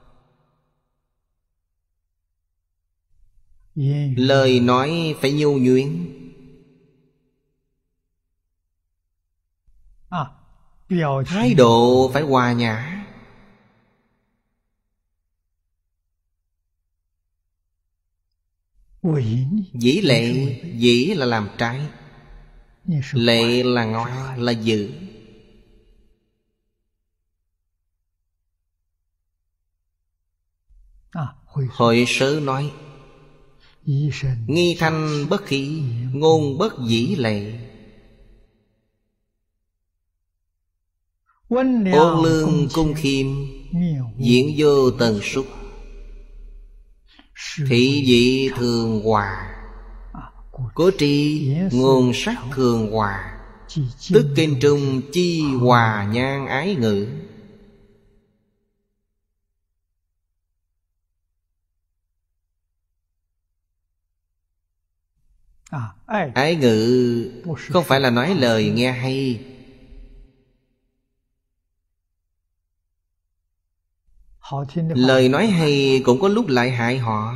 Lời nói phải nhu nhuyễn, thái độ phải hòa nhã. Dĩ lệ, dĩ là làm trái, lệ là ngoan, là giữ. Hội Sớ nói: nghi thanh bất khí, ngôn bất dĩ lệ. Ôn lương cung khiêm, diễn vô tần súc. Thị vị thường hòa, cố tri ngôn sắc thường hòa. Tức kinh trung chi hòa nhan ái ngữ. Ái ngữ không phải là nói lời nghe hay. Lời nói hay cũng có lúc lại hại họ.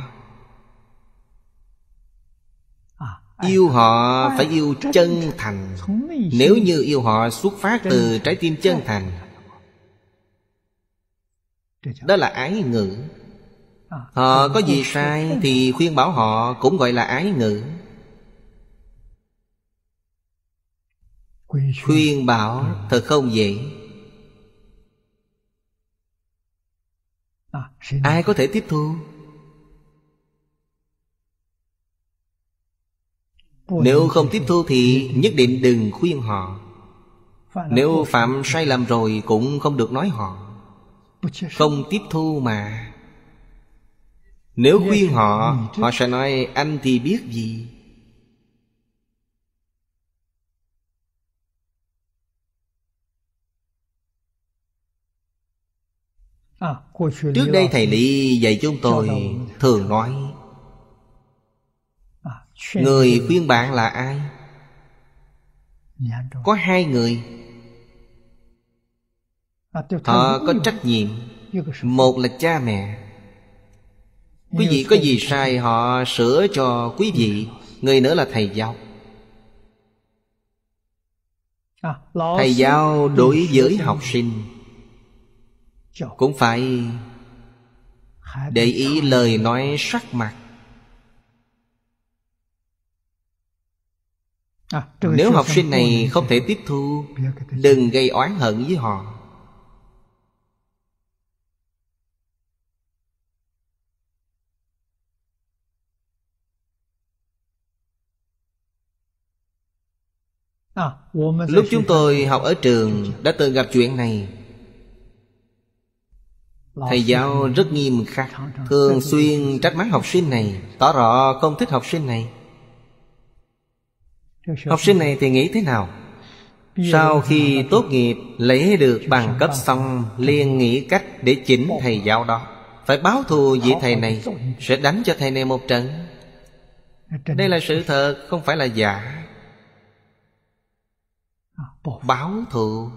Yêu họ phải yêu chân thành. Nếu như yêu họ xuất phát từ trái tim chân thành, đó là ái ngữ. Họ có gì sai thì khuyên bảo họ cũng gọi là ái ngữ. Khuyên bảo thật không dễ. Ai có thể tiếp thu? Nếu không tiếp thu thì nhất định đừng khuyên họ. Nếu phạm sai lầm rồi cũng không được nói họ. Không tiếp thu mà. Nếu khuyên họ, họ sẽ nói anh thì biết gì. Trước đây thầy Lý dạy chúng tôi thường nói, người khuyên bạn là ai? Có hai người. Họ có trách nhiệm. Một là cha mẹ. Quý vị có gì sai họ sửa cho quý vị. Người nữa là thầy giáo. Thầy giáo đối với học sinh cũng phải để ý lời nói sắc mặt. Nếu học sinh này không thể tiếp thu, đừng gây oán hận với họ. Lúc chúng tôi học ở trường đã từng gặp chuyện này. Thầy giáo rất nghiêm khắc, thường xuyên trách mắng học sinh này, tỏ rõ không thích học sinh này. Học sinh này thì nghĩ thế nào? Sau khi tốt nghiệp lấy được bằng cấp xong, liền nghĩ cách để chỉnh thầy giáo đó. Phải báo thù vị thầy này, sẽ đánh cho thầy này một trận. Đây là sự thật, không phải là giả. Báo thù.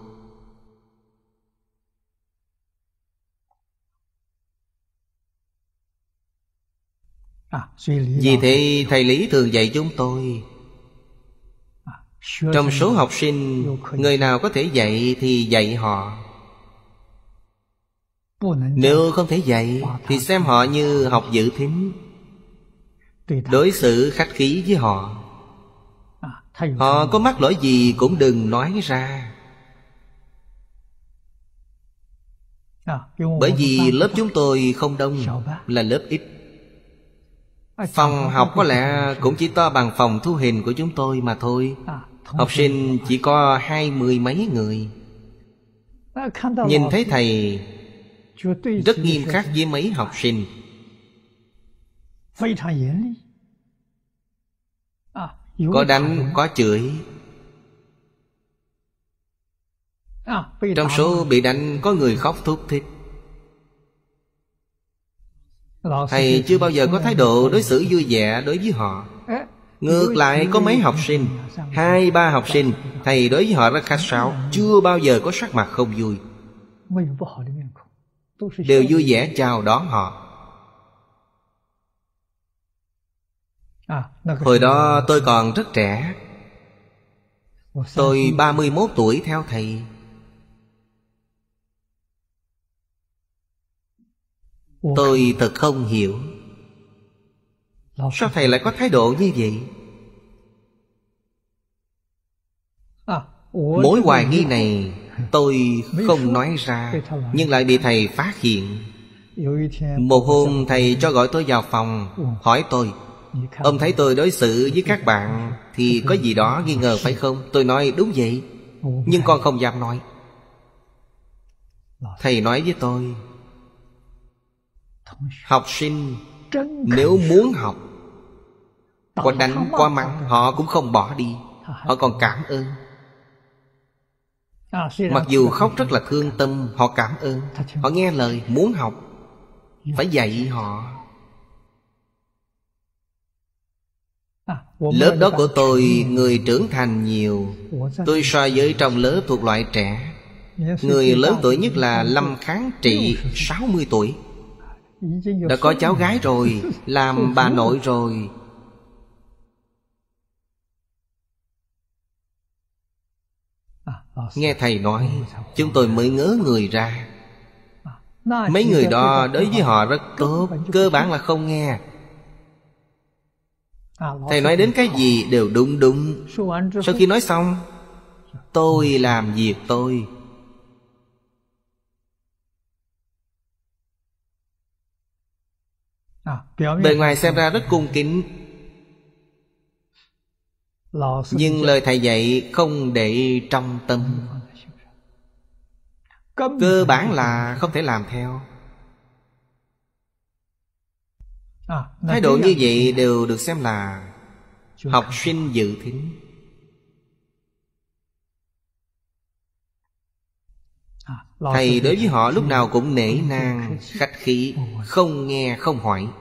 Vì thế thầy Lý thường dạy chúng tôi, trong số học sinh, người nào có thể dạy thì dạy họ. Nếu không thể dạy thì xem họ như học dự thính, đối xử khách khí với họ. Họ có mắc lỗi gì cũng đừng nói ra. Bởi vì lớp chúng tôi không đông, là lớp ít. Phòng học có lẽ cũng chỉ to bằng phòng thu hình của chúng tôi mà thôi. Học sinh chỉ có hai mươi mấy người. Nhìn thấy thầy rất nghiêm khắc với mấy học sinh. Có đánh, có chửi. Trong số bị đánh có người khóc thút thít. Thầy chưa bao giờ có thái độ đối xử vui vẻ đối với họ. Ngược lại có mấy học sinh, hai ba học sinh, thầy đối với họ rất khách sáo, chưa bao giờ có sắc mặt không vui. Đều vui vẻ chào đón họ. Hồi đó tôi còn rất trẻ. Tôi ba mươi mốt tuổi theo thầy. Tôi thật không hiểu, sao thầy lại có thái độ như vậy? Mối hoài nghi này tôi không nói ra, nhưng lại bị thầy phát hiện. Một hôm thầy cho gọi tôi vào phòng, hỏi tôi, ông thấy tôi đối xử với các bạn thì có gì đó nghi ngờ phải không? Tôi nói đúng vậy, nhưng con không dám nói. Thầy nói với tôi, học sinh nếu muốn học, có đánh có mắng họ cũng không bỏ đi, họ còn cảm ơn. Mặc dù khóc rất là thương tâm, họ cảm ơn. Họ nghe lời, muốn học, phải dạy họ. Lớp đó của tôi người trưởng thành nhiều. Tôi so với trong lớp thuộc loại trẻ, người lớn tuổi nhất là Lâm Kháng Trị, sáu mươi tuổi. Đã có cháu gái rồi, làm bà nội rồi. Nghe thầy nói, chúng tôi mới ngớ người ra. Mấy người đó đối với họ rất tốt, cơ bản là không nghe. Thầy nói đến cái gì đều đúng đúng. Sau khi nói xong, tôi làm việc tôi. Bề ngoài xem ra rất cung kính, nhưng lời thầy dạy không để trong tâm. Cơ bản là không thể làm theo. Thái độ như vậy đều được xem là học sinh dự thính. Thầy đối với họ lúc nào cũng nể nang, khách khí, không nghe không hỏi.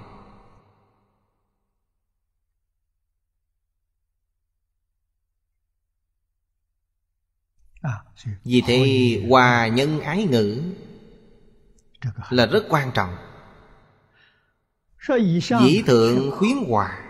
Vì thế hòa nhân ái ngữ là rất quan trọng. Dĩ thượng khuyến hòa.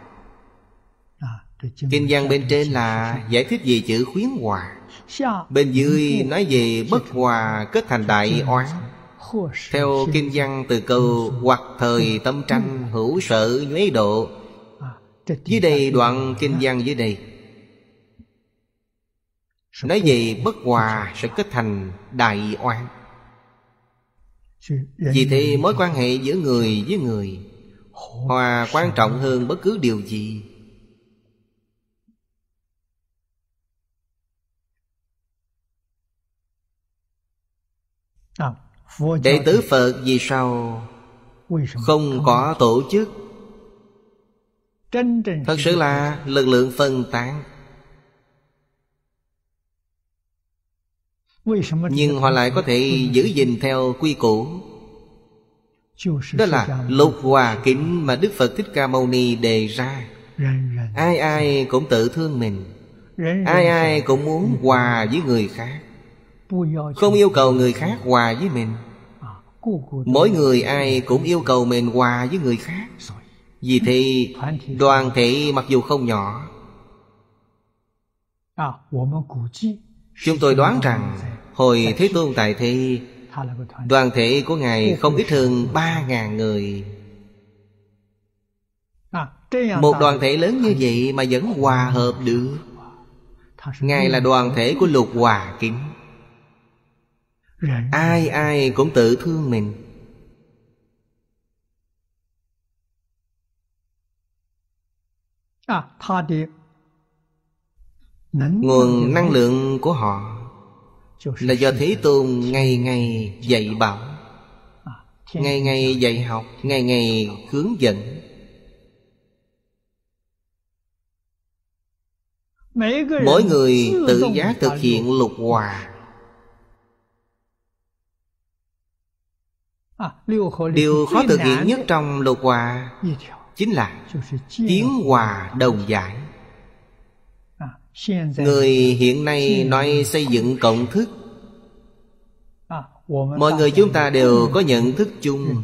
Kinh văn bên trên là giải thích về chữ khuyến hòa. Bên dưới nói về bất hòa kết thành đại oán. Theo kinh văn từ câu hoặc thời tâm tranh hữu sợ nhuế độ. Dưới đây đoạn kinh văn dưới đây nói về bất hòa sẽ kết thành đại oán. Vì thế mối quan hệ giữa người với người hòa quan trọng hơn bất cứ điều gì. Đệ tử Phật vì sao không có tổ chức? Thật sự là lực lượng phân tán. Nhưng họ lại có thể giữ gìn theo quy củ. Đó là lục hòa kính mà Đức Phật Thích Ca Mâu Ni đề ra. Ai ai cũng tự thương mình, ai ai cũng muốn hòa với người khác, không yêu cầu người khác hòa với mình. Mỗi người ai cũng yêu cầu mình hòa với người khác. Vì thế đoàn thể mặc dù không nhỏ, chúng tôi đoán rằng hồi Thế Tôn tại thế, đoàn thể của Ngài không ít hơn ba ngàn người. Một đoàn thể lớn như vậy mà vẫn hòa hợp được. Ngài là đoàn thể của lục hòa kính. Ai ai cũng tự thương mình. Nguồn năng lượng của họ là do Thế Tôn ngày ngày dạy bảo, ngày ngày dạy học, ngày ngày hướng dẫn. Mỗi người tự giác thực hiện lục hòa. Điều khó thực hiện nhất trong lục hòa chính là tiến hòa đồng giải. Người hiện nay nói xây dựng cộng thức. Mọi người chúng ta đều có nhận thức chung.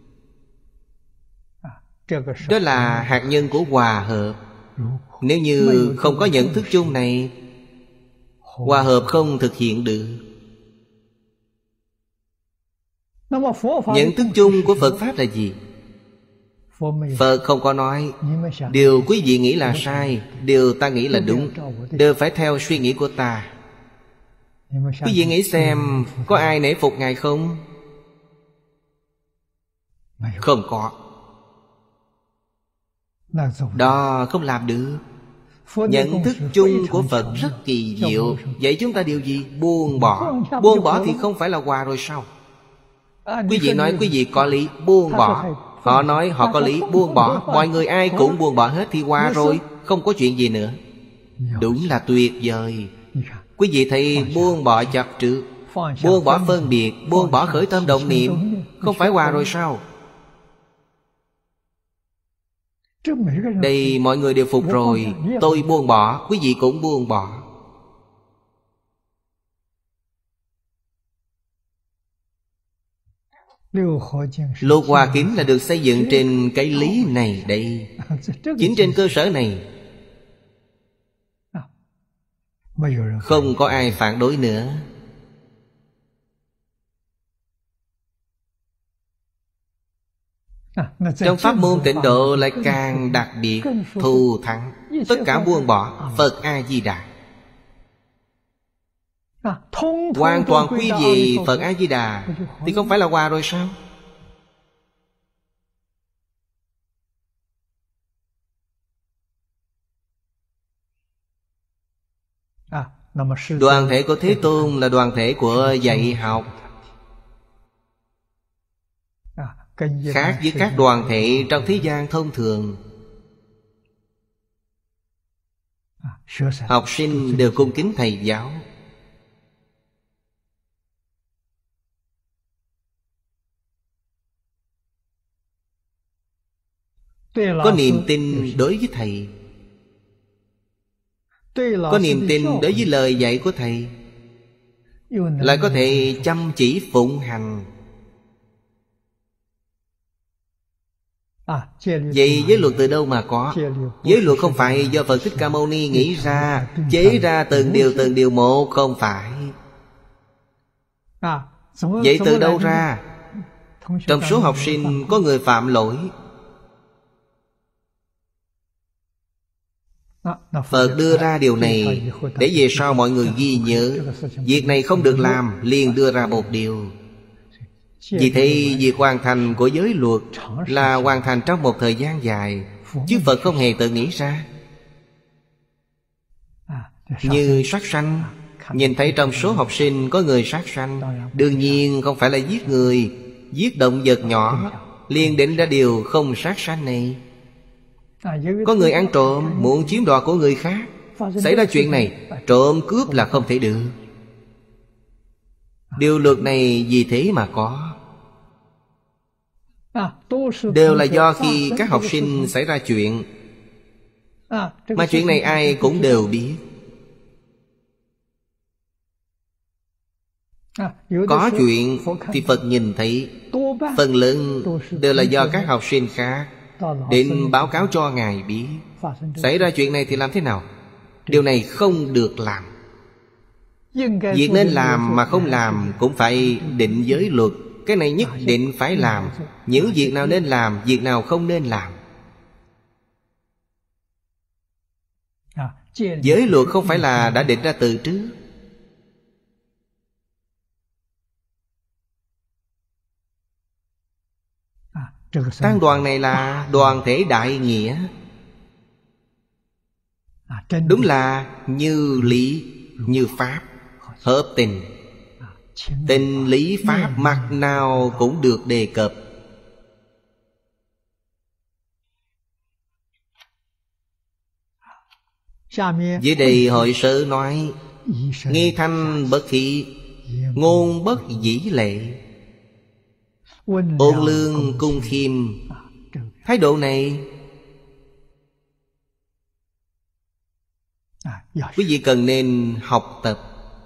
Đó là hạt nhân của hòa hợp. Nếu như không có nhận thức chung này, hòa hợp không thực hiện được. Nhận thức chung của Phật Pháp là gì? Phật không có nói điều quý vị nghĩ là sai, điều ta nghĩ là đúng, đều phải theo suy nghĩ của ta. Quý vị nghĩ xem, có ai nể phục Ngài không? Không có. Đó không làm được. Nhận thức chung của Phật rất kỳ diệu. Vậy chúng ta điều gì? Buông bỏ. Buông bỏ thì không phải là hòa rồi sao? Quý vị nói quý vị có lý, buông bỏ. Họ nói họ có lý, buông bỏ. Mọi người ai cũng buông bỏ hết thì hòa rồi, không có chuyện gì nữa. Đúng là tuyệt vời. Quý vị thấy buông bỏ chấp trước, buông bỏ phân biệt, buông bỏ khởi tâm động niệm, không phải hòa rồi sao? Đây mọi người đều phục rồi. Tôi buông bỏ, quý vị cũng buông bỏ. Lục hòa kính là được xây dựng trên cái lý này đây. Chính trên cơ sở này không có ai phản đối nữa. Trong pháp môn Tịnh độ lại càng đặc biệt, thù thắng. Tất cả buông bỏ, Phật A-di-đà. Hoàn toàn quy về Phật A-di-đà thì không phải là hòa rồi sao? Đoàn thể của Thế Tôn là đoàn thể của dạy học, khác với các đoàn thể trong thế gian thông thường. Học sinh đều cung kính thầy giáo, có niềm tin đối với thầy, có niềm tin đối với lời dạy của thầy, lại có thể chăm chỉ phụng hành. Vậy giới luật từ đâu mà có? Giới luật không phải do Phật Thích Ca Mâu Ni nghĩ ra, chế ra từng điều từng điều một, không phải. Vậy từ đâu ra? Trong số học sinh có người phạm lỗi, Phật đưa ra điều này để về sau mọi người ghi nhớ. Việc này không được làm, liền đưa ra một điều. Vì thế việc hoàn thành của giới luật là hoàn thành trong một thời gian dài, chứ Phật không hề tự nghĩ ra. Như sát sanh, nhìn thấy trong số học sinh có người sát sanh, đương nhiên không phải là giết người, giết động vật nhỏ, liền định ra điều không sát sanh này. Có người ăn trộm, muốn chiếm đoạt của người khác, xảy ra chuyện này, trộm cướp là không thể được. Điều luật này vì thế mà có, đều là do khi các học sinh xảy ra chuyện, mà chuyện này ai cũng đều biết. Có chuyện thì Phật nhìn thấy, phần lớn đều là do các học sinh khác định báo cáo cho Ngài biết. Xảy ra chuyện này thì làm thế nào? Điều này không được làm. Việc nên làm mà không làm cũng phải định giới luật. Cái này nhất định phải làm. Những việc nào nên làm, việc nào không nên làm. Giới luật không phải là đã định ra từ trước. Tăng đoàn này là đoàn thể đại nghĩa, đúng là như lý, như pháp, hợp tình. Tình lý pháp mặt nào cũng được đề cập. Dưới đây hội sở nói: nghi thanh bất khí, ngôn bất dĩ lệ, ôn lương cung khiêm. Thái độ này quý vị cần nên học tập.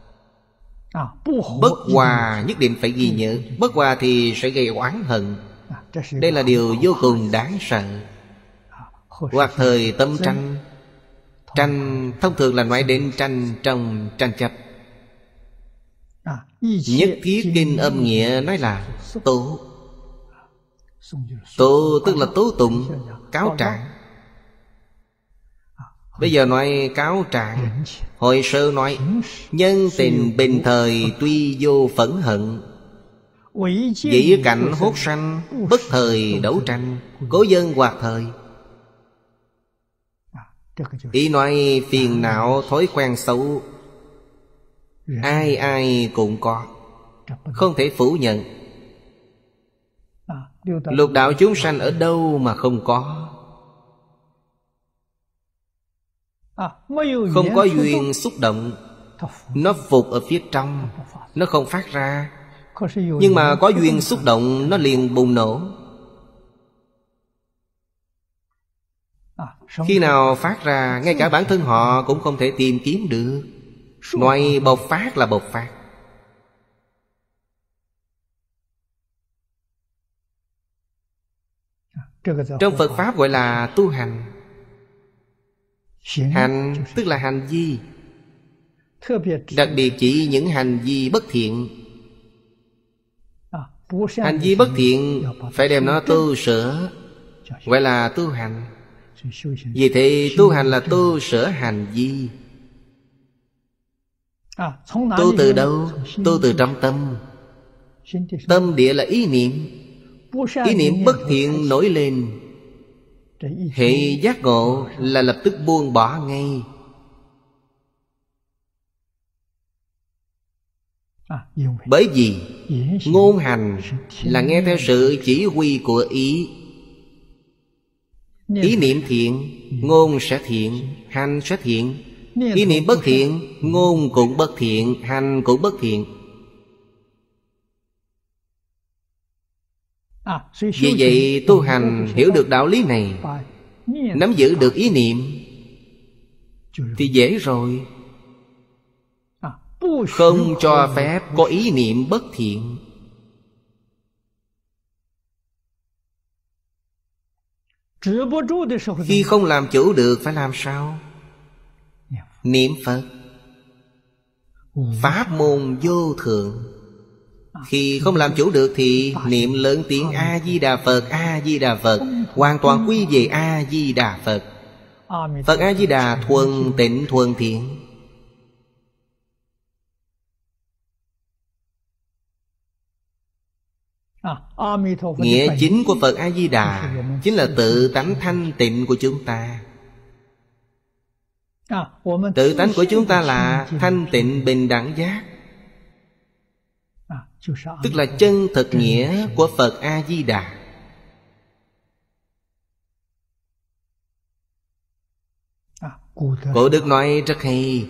Bất hòa nhất định phải ghi nhớ. Bất hòa thì sẽ gây oán hận. Đây là điều vô cùng đáng sợ. Hoặc thời tâm tranh, tranh thông thường là nói đến tranh trong tranh chấp. Nhất thiết kinh âm nghĩa nói là tố. Tố tức là tố tụng, cáo trạng. Bây giờ nói cáo trạng. Hội sơ nói nhân tình bình thời tuy vô phẫn hận, dĩ cảnh hốt sanh, bất thời đấu tranh, cố dân hoạt thời. Ý nói phiền não thói quen xấu ai ai cũng có, không thể phủ nhận. Lục đạo chúng sanh ở đâu mà không có? Không có duyên xúc động, nó phục ở phía trong, nó không phát ra. Nhưng mà có duyên xúc động, nó liền bùng nổ. Khi nào phát ra, ngay cả bản thân họ cũng không thể tìm kiếm được. Nói bộc phát là bộc phát. Trong Phật Pháp gọi là tu hành. Hành tức là hành vi, đặc biệt chỉ những hành vi bất thiện. Hành vi bất thiện phải đem nó tu sửa, gọi là tu hành. Vì thế tu hành là tu sửa hành vi. Tu từ đâu? Tu từ trong tâm. Tâm địa là ý niệm. Ý niệm bất thiện nổi lên, hệ giác ngộ là lập tức buông bỏ ngay. Bởi vì ngôn hành là nghe theo sự chỉ huy của ý. Ý niệm thiện, ngôn sẽ thiện, hành sẽ thiện. Ý niệm bất thiện, ngôn cũng bất thiện, hành cũng bất thiện. Vì vậy tu hành hiểu được đạo lý này, nắm giữ được ý niệm thì dễ rồi. Không cho phép có ý niệm bất thiện. Khi không làm chủ được phải làm sao? Niệm Phật. Pháp môn vô thượng. Khi không làm chủ được thì niệm lớn tiếng A-di-đà Phật, A-di-đà Phật, hoàn toàn quy về A-di-đà Phật. Phật A-di-đà thuần tịnh thuần thiện. Nghĩa chính của Phật A-di-đà chính là tự tánh thanh tịnh của chúng ta. Tự tánh của chúng ta là thanh tịnh bình đẳng giác, tức là chân thực nghĩa của Phật A-di-đà. Cổ đức nói rất hay: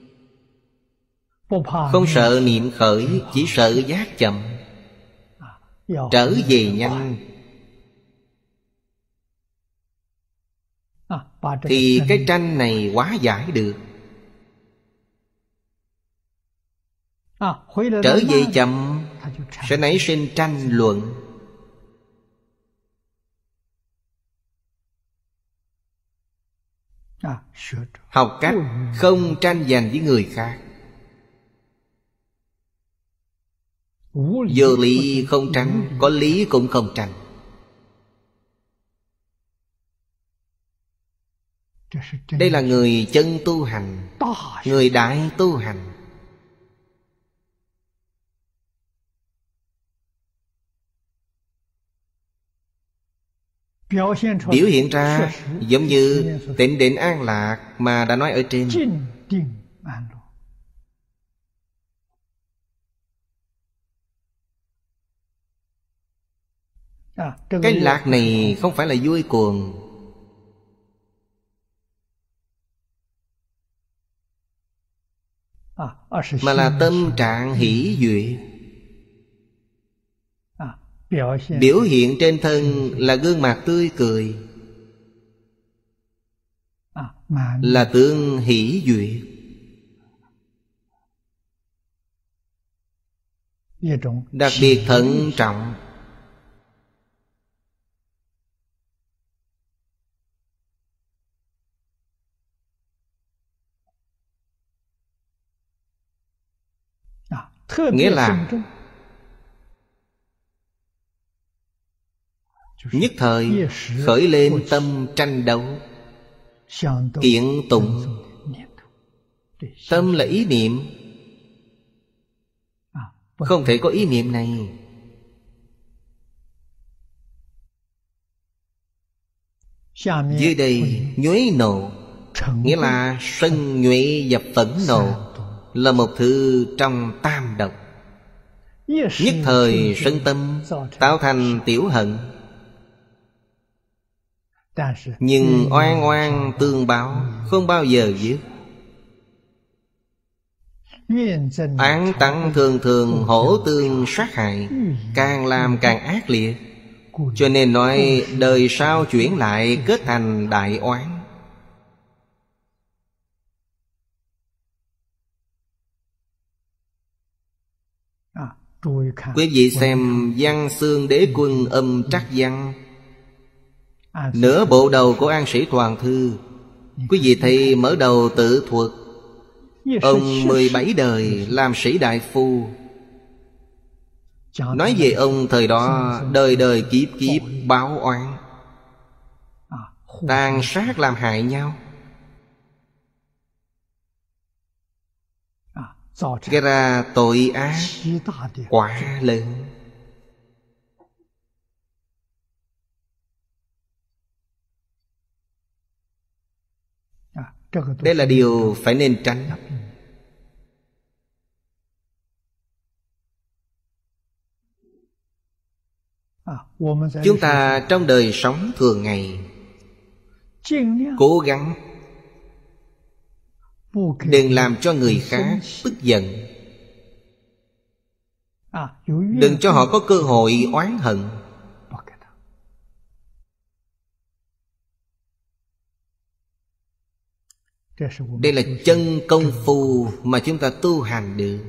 không sợ niệm khởi, chỉ sợ giác chậm. Trở về nhanh thì cái tranh này hóa giải được. Trở về chậm sẽ nảy sinh tranh luận. Học cách không tranh giành với người khác. Vô lý không tránh, có lý cũng không tranh. Đây là người chân tu hành, người đại tu hành. Biểu hiện ra giống như tịnh định an lạc mà đã nói ở trên. Cái lạc này không phải là vui cuồng, mà là tâm trạng hỷ duyệt. Biểu hiện trên thân là gương mặt tươi cười, là tướng hỷ duyệt. Đặc biệt thận trọng. Nghĩa là nhất thời khởi lên tâm tranh đấu, kiện tụng. Tâm là ý niệm, không thể có ý niệm này. Dưới đây nhuế nộ, nghĩa là sân nhuệ và phẫn nộ, là một thứ trong tam độc. Nhất thời sân tâm tạo thành tiểu hận, nhưng oan oan tương báo không bao giờ dứt. Án tặng thường thường hổ tương sát hại, càng làm càng ác liệt. Cho nên nói đời sau chuyển lại kết thành đại oán. Quý vị xem Văn Xương Đế Quân Âm Trắc Văn, nửa bộ đầu của An Sĩ Toàn Thư. Quý vị thấy mở đầu tự thuật ông mười bảy đời làm sĩ đại phu, Nói về ông thời đó đời đời kiếp kiếp báo oán, tàn sát làm hại nhau, gây ra tội ác quá lớn. Đây là điều phải nên tránh. Chúng ta trong đời sống thường ngày cố gắng đừng làm cho người khác tức giận, đừng cho họ có cơ hội oán hận. Đây là chân công phu mà chúng ta tu hành được.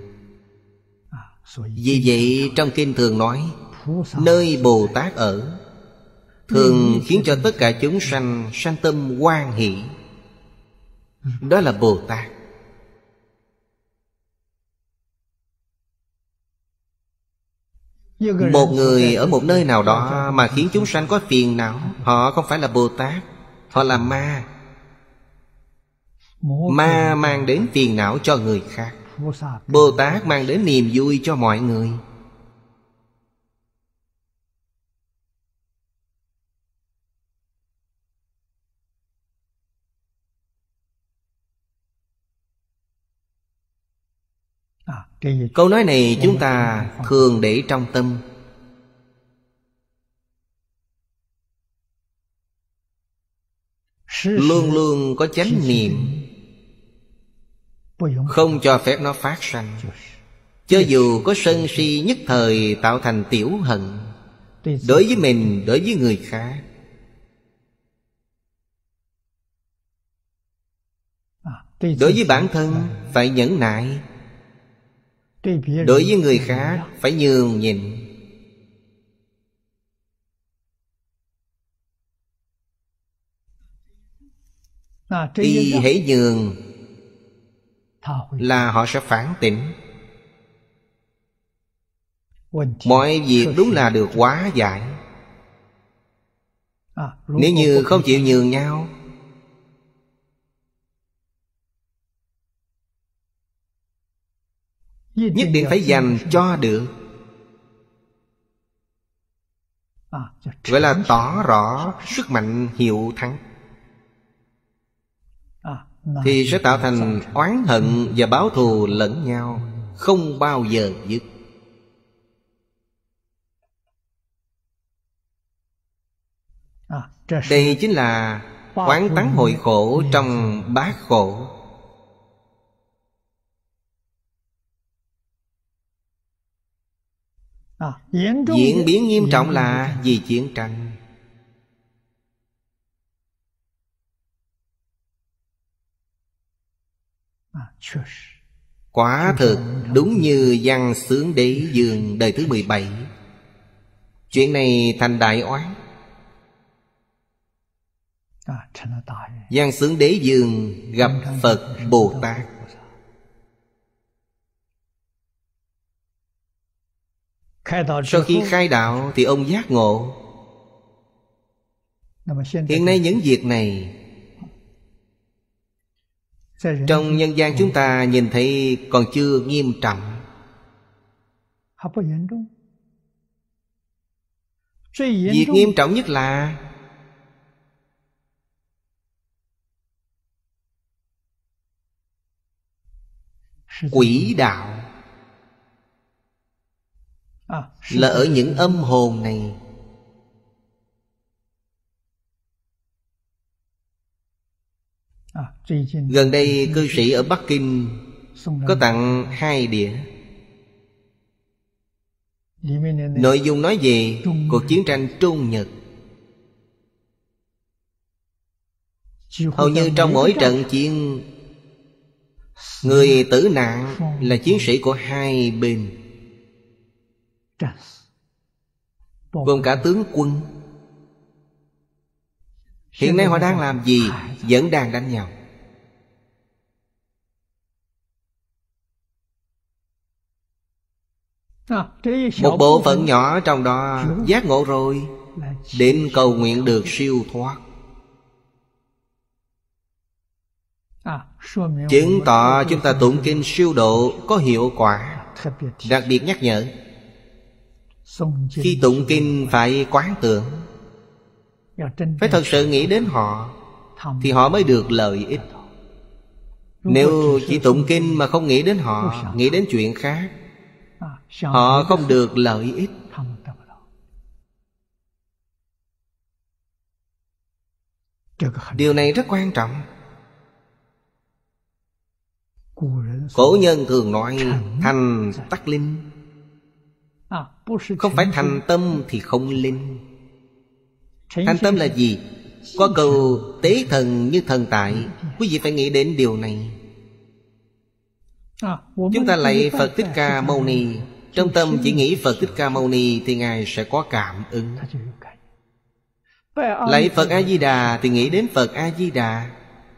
Vì vậy trong kinh thường nói, nơi Bồ Tát ở thường khiến cho tất cả chúng sanh sanh tâm hoan hỷ. Đó là Bồ Tát. Một người ở một nơi nào đó mà khiến chúng sanh có phiền não, họ không phải là Bồ Tát, họ là ma. Ma mang đến phiền não cho người khác, Bồ Tát mang đến niềm vui cho mọi người. Câu nói này chúng ta thường để trong tâm. Luôn luôn có chánh niệm, không cho phép nó phát sanh. Cho dù có sân si nhất thời tạo thành tiểu hận, đối với mình, đối với người khác, đối với bản thân phải nhẫn nại, đối với người khác phải nhường nhịn. Y hãy nhường là họ sẽ phản tỉnh. Mọi việc đúng là được hóa giải. Nếu như không chịu nhường nhau, nhất định phải dành cho được, gọi là tỏ rõ sức mạnh hiệu thắng, thì sẽ tạo thành oán hận và báo thù lẫn nhau, không bao giờ dứt. Đây chính là quán tắng hội khổ trong bát khổ. Diễn biến nghiêm trọng là vì chiến tranh. Quả thực đúng như Văn Xướng Đế Dương đời thứ mười bảy. Chuyện này thành đại oán. Văn Xướng Đế Dương gặp Phật Bồ Tát, sau khi khai đạo thì ông giác ngộ. Hiện nay những việc này trong nhân gian chúng ta nhìn thấy còn chưa nghiêm trọng. Việc nghiêm trọng nhất là quỷ đạo, là ở những âm hồn này. Gần đây cư sĩ ở Bắc Kinh có tặng hai đĩa. Nội dung nói về cuộc chiến tranh Trung Nhật. Hầu như trong mỗi trận chiến, người tử nạn là chiến sĩ của hai bên, gồm cả tướng quân. Hiện nay họ đang làm gì? Vẫn đang đánh nhau. Một bộ phận nhỏ trong đó giác ngộ rồi, đến cầu nguyện được siêu thoát, chứng tỏ chúng ta tụng kinh siêu độ có hiệu quả. Đặc biệt nhắc nhở, khi tụng kinh phải quán tưởng, phải thật sự nghĩ đến họ, thì họ mới được lợi ích. Nếu chỉ tụng kinh mà không nghĩ đến họ, nghĩ đến chuyện khác, họ không được lợi ích. Điều này rất quan trọng. Cổ nhân thường nói thành tắc linh, không phải thành tâm thì không linh. Thành tâm là gì? Có câu tế thần như thần tại, quý vị phải nghĩ đến điều này. Chúng ta lạy Phật Thích Ca Mâu Ni, trong tâm chỉ nghĩ Phật Thích Ca Mâu Ni thì Ngài sẽ có cảm ứng. Lạy Phật A Di Đà thì nghĩ đến Phật A Di Đà.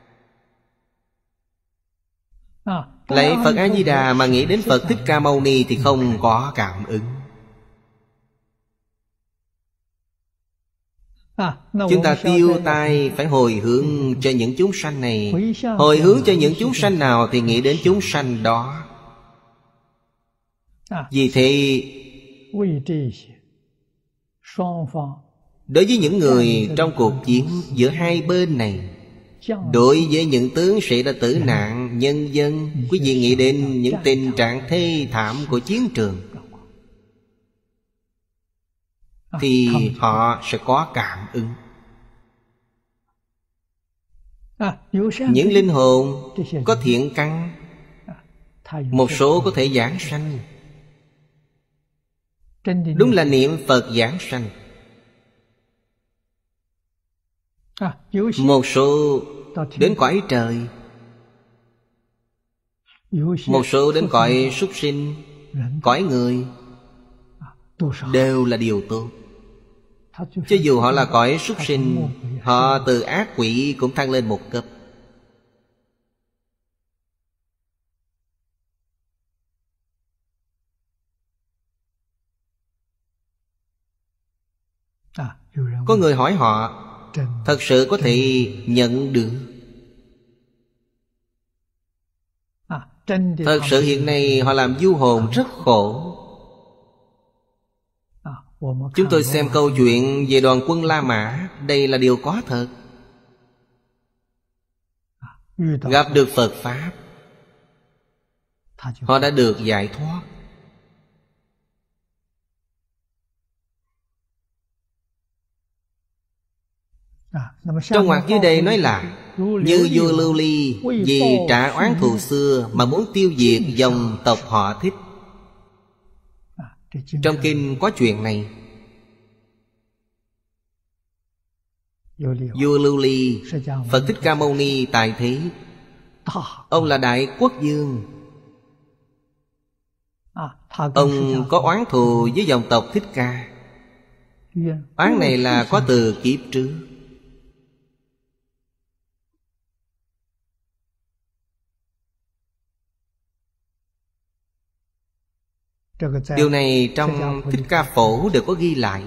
Lạy Phật A Di Đà mà nghĩ đến Phật Thích Ca Mâu Ni thì không có cảm ứng. Chúng ta tiêu tai phải hồi hướng cho những chúng sanh này. Hồi hướng cho những chúng sanh nào thì nghĩ đến chúng sanh đó. Vì thế, đối với những người trong cuộc chiến giữa hai bên này, đối với những tướng sĩ đã tử nạn, nhân dân, quý vị nghĩ đến những tình trạng thê thảm của chiến trường, thì họ sẽ có cảm ứng. Những linh hồn có thiện căn, một số có thể giảng sanh. Đúng là niệm Phật giảng sanh. Một số đến cõi trời, một số đến cõi súc sinh, cõi người, đều là điều tốt. Cho dù họ là cõi súc sinh, họ từ ác quỷ cũng thăng lên một cấp. Có người hỏi họ, thật sự có thể nhận được. Thật sự hiện nay họ làm du hồn rất khổ. Chúng tôi xem câu chuyện về đoàn quân La Mã, đây là điều có thật. Gặp được Phật Pháp, họ đã được giải thoát. Trong ngoặc dưới đây nói là như vua Lưu Ly vì trả oán thù xưa mà muốn tiêu diệt dòng tộc họ Thích. Trong kinh có chuyện này. Vua Lưu Ly, Phật Thích Ca Mâu Ni tại thế, ông là đại quốc vương. Ông có oán thù với dòng tộc Thích Ca. Oán này là có từ kiếp trước. Điều này trong Thích Ca Phổ đều có ghi lại.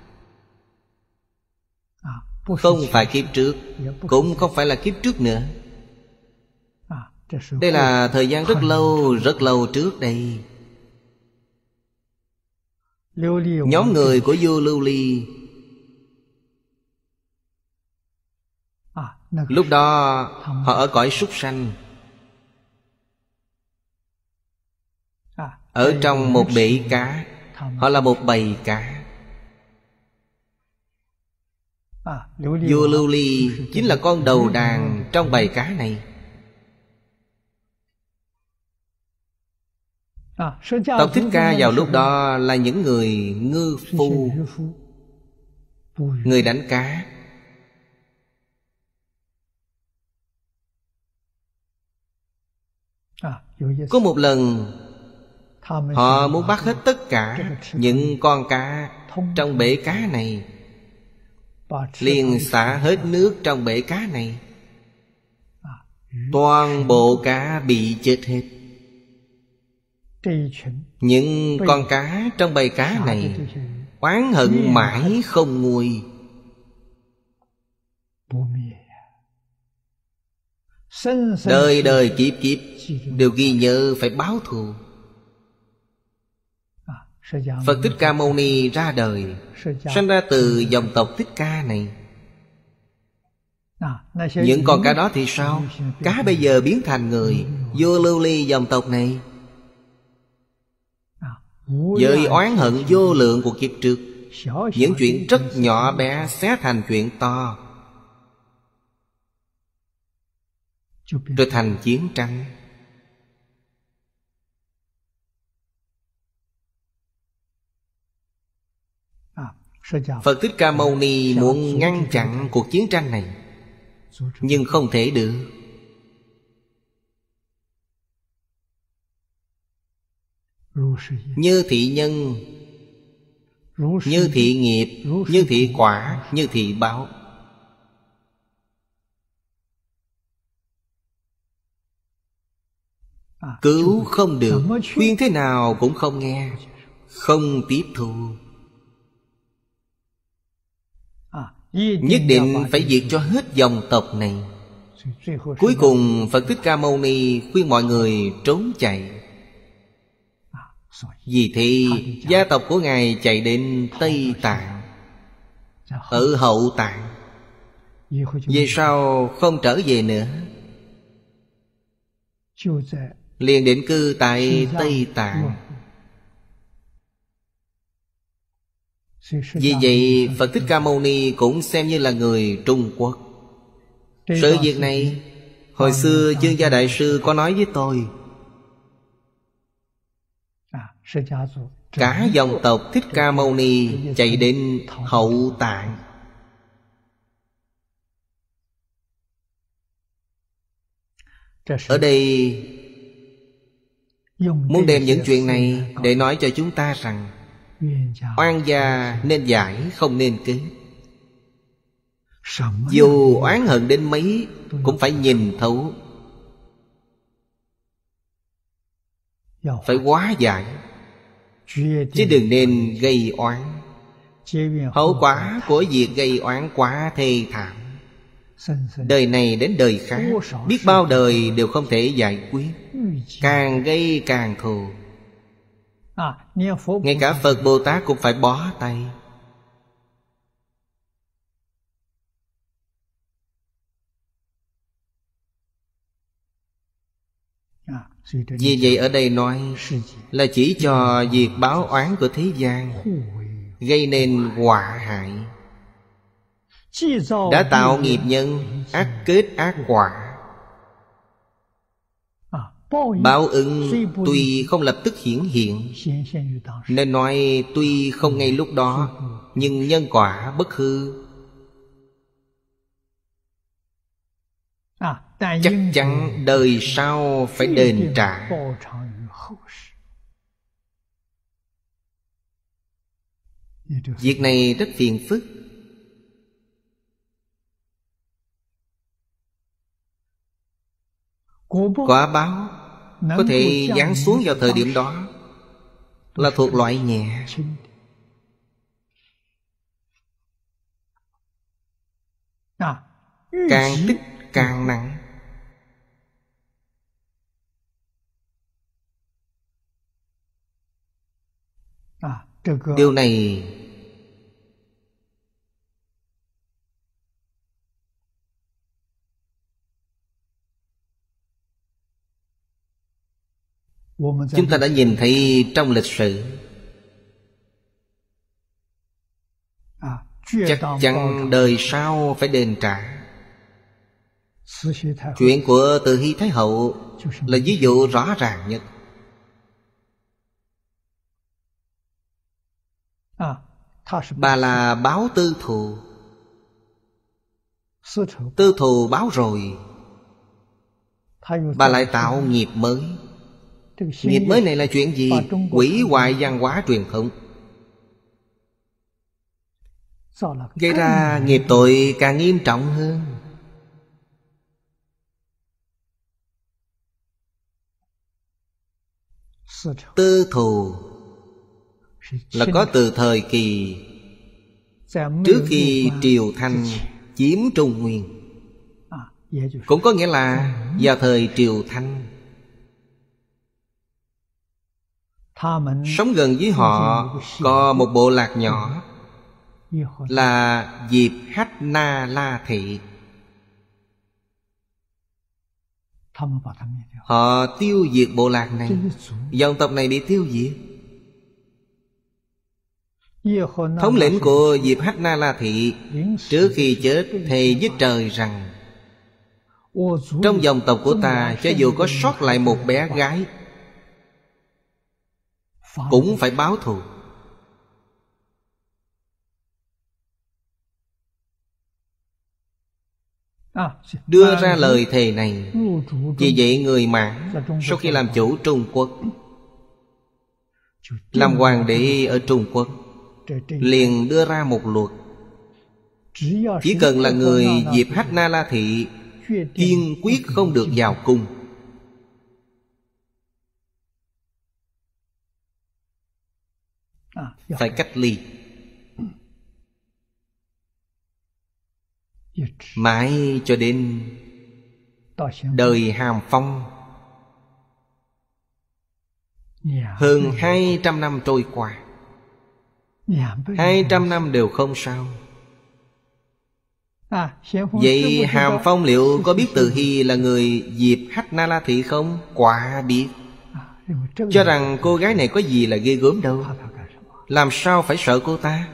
Không phải kiếp trước, cũng không phải là kiếp trước nữa. Đây là thời gian rất lâu, rất lâu trước đây. Nhóm người của vua Lưu Ly, lúc đó họ ở cõi súc sanh, ở trong một bể cá. Họ là một bầy cá. Vua Lưu Ly chính là con đầu đàn trong bầy cá này. Tộc Thích Ca vào lúc đó là những người ngư phu, người đánh cá. Có một lần họ muốn bắt hết tất cả những con cá trong bể cá này, liền xả hết nước trong bể cá này. Toàn bộ cá bị chết hết. Những con cá trong bầy cá này oán hận mãi không nguôi, đời đời kiếp kiếp đều ghi nhớ phải báo thù. Phật Thích Ca Mâu Ni ra đời, sinh ra từ dòng tộc Thích Ca này. Những con cá đó thì sao? Cá bây giờ biến thành người, vô lưu ly dòng tộc này, với oán hận vô lượng của kiếp trước, những chuyện rất nhỏ bé xé thành chuyện to, rồi thành chiến tranh. Phật Thích Ca Mâu Ni muốn ngăn chặn cuộc chiến tranh này, nhưng không thể được. Như thị nhân, như thị nghiệp, như thị quả, như thị báo. Cứu không được, khuyên thế nào cũng không nghe, không tiếp thu. Nhất định phải diệt cho hết dòng tộc này. Cuối cùng Phật Thích Ca Mâu Ni khuyên mọi người trốn chạy. Vì thế gia tộc của Ngài chạy đến Tây Tạng, ở Hậu Tạng. Về sau không trở về nữa, liền định cư tại Tây Tạng. Vì vậy Phật Thích Ca Mâu Ni cũng xem như là người Trung Quốc. Sự việc này hồi xưa Chương Gia Đại Sư có nói với tôi. Cả dòng tộc Thích Ca Mâu Ni chạy đến Hậu Tạng. Ở đây muốn đem những chuyện này để nói cho chúng ta rằng oan gia nên giải, không nên kết. Dù oán hận đến mấy cũng phải nhìn thấu, phải hóa giải, chứ đừng nên gây oán. Hậu quả của việc gây oán quá thê thảm, đời này đến đời khác, biết bao đời đều không thể giải quyết, càng gây càng thù. Ngay cả Phật Bồ Tát cũng phải bó tay. Vì vậy ở đây nói là chỉ cho việc báo oán của thế gian, gây nên họa hại. Đã tạo nghiệp nhân, ác kết ác quả. Báo ứng tuy không lập tức hiển hiện, nên nói tuy không ngay lúc đó, nhưng nhân quả bất hư. Chắc chắn đời sau phải đền trả. Việc này rất phiền phức. Quả báo có thể giáng xuống vào thời điểm đó là thuộc loại nhẹ. Càng tích càng nặng. Điều này chúng ta đã nhìn thấy trong lịch sử. Chắc chắn đời sau phải đền trả. Chuyện của Từ Hy Thái Hậu là ví dụ rõ ràng nhất. Bà là báo tư thù. Tư thù báo rồi, bà lại tạo nghiệp mới. Nghiệp mới này là chuyện gì? Hủy hoại văn hóa truyền thống, gây ra nghiệp tội càng nghiêm trọng hơn. Tư thù là có từ thời kỳ trước khi Triều Thanh chiếm Trung Nguyên, cũng có nghĩa là vào thời Triều Thanh. Sống gần với họ có một bộ lạc nhỏ là Diệp Hách Na La Thị. Họ tiêu diệt bộ lạc này, dòng tộc này bị tiêu diệt. Thống lĩnh của Diệp Hách Na La Thị trước khi chết thề với trời rằng: trong dòng tộc của ta, cho dù có sót lại một bé gái, cũng phải báo thù. Đưa ra lời thề này. Vì vậy người Mãn sau khi làm chủ Trung Quốc, làm hoàng đế ở Trung Quốc, liền đưa ra một luật: chỉ cần là người Diệp Hách Na La Thị, kiên quyết không được vào cung. Phải cách ly. Mãi cho đến đời Hàm Phong, hơn hai trăm năm trôi qua, hai trăm năm đều không sao. Vậy Hàm Phong liệu có biết Từ Hy là người Diệp Hách Na La Thị không? Quả biết. Cho rằng cô gái này có gì là ghê gớm đâu, làm sao phải sợ cô ta?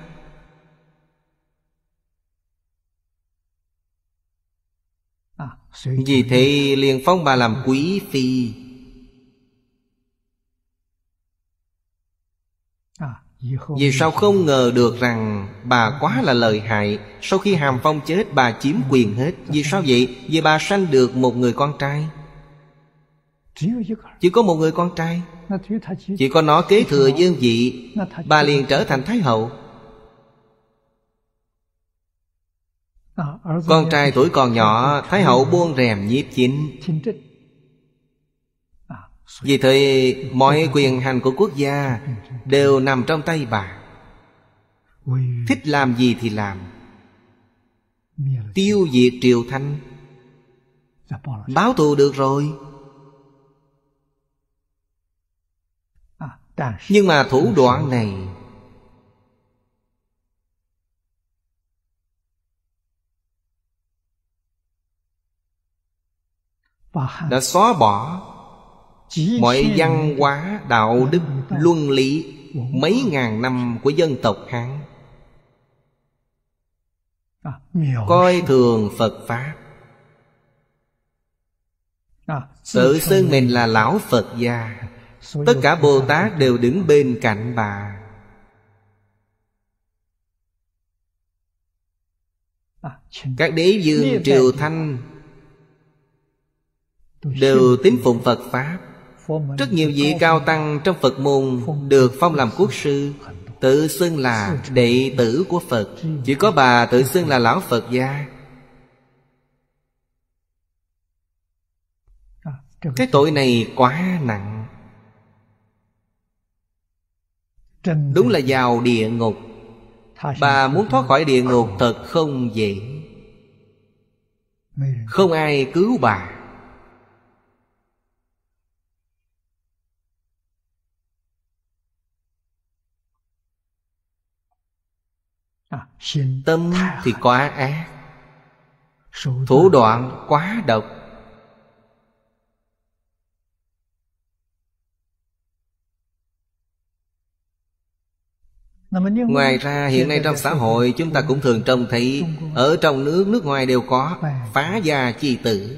Vì thế liền phong bà làm quý phi. Vì sao không ngờ được rằng bà quá là lợi hại. Sau khi Hàm Phong chết, bà chiếm quyền hết. Vì sao vậy? Vì bà sanh được một người con trai. Chỉ có một người con trai, chỉ có nó kế thừa vương vị, bà liền trở thành Thái hậu. Con trai tuổi còn nhỏ, Thái hậu buông rèm nhiếp chính. Vì thế mọi quyền hành của quốc gia đều nằm trong tay bà. Thích làm gì thì làm. Tiêu diệt Triều Thanh, báo thù được rồi. Nhưng mà thủ đoạn này đã xóa bỏ mọi văn hóa, đạo đức, luân lý mấy ngàn năm của dân tộc Hán. Coi thường Phật Pháp, tự xưng mình là lão Phật gia. Tất cả Bồ Tát đều đứng bên cạnh bà. Các đế vương Triều Thanh đều tín phụng Phật Pháp. Rất nhiều vị cao tăng trong Phật môn được phong làm quốc sư, tự xưng là đệ tử của Phật. Chỉ có bà tự xưng là lão Phật gia. Cái tội này quá nặng, đúng là vào địa ngục. Bà muốn thoát khỏi địa ngục thật không dễ. Không ai cứu bà. Tâm thì quá ác, thủ đoạn quá độc. Ngoài ra hiện nay trong xã hội chúng ta cũng thường trông thấy, ở trong nước, nước ngoài đều có phá gia chi tử.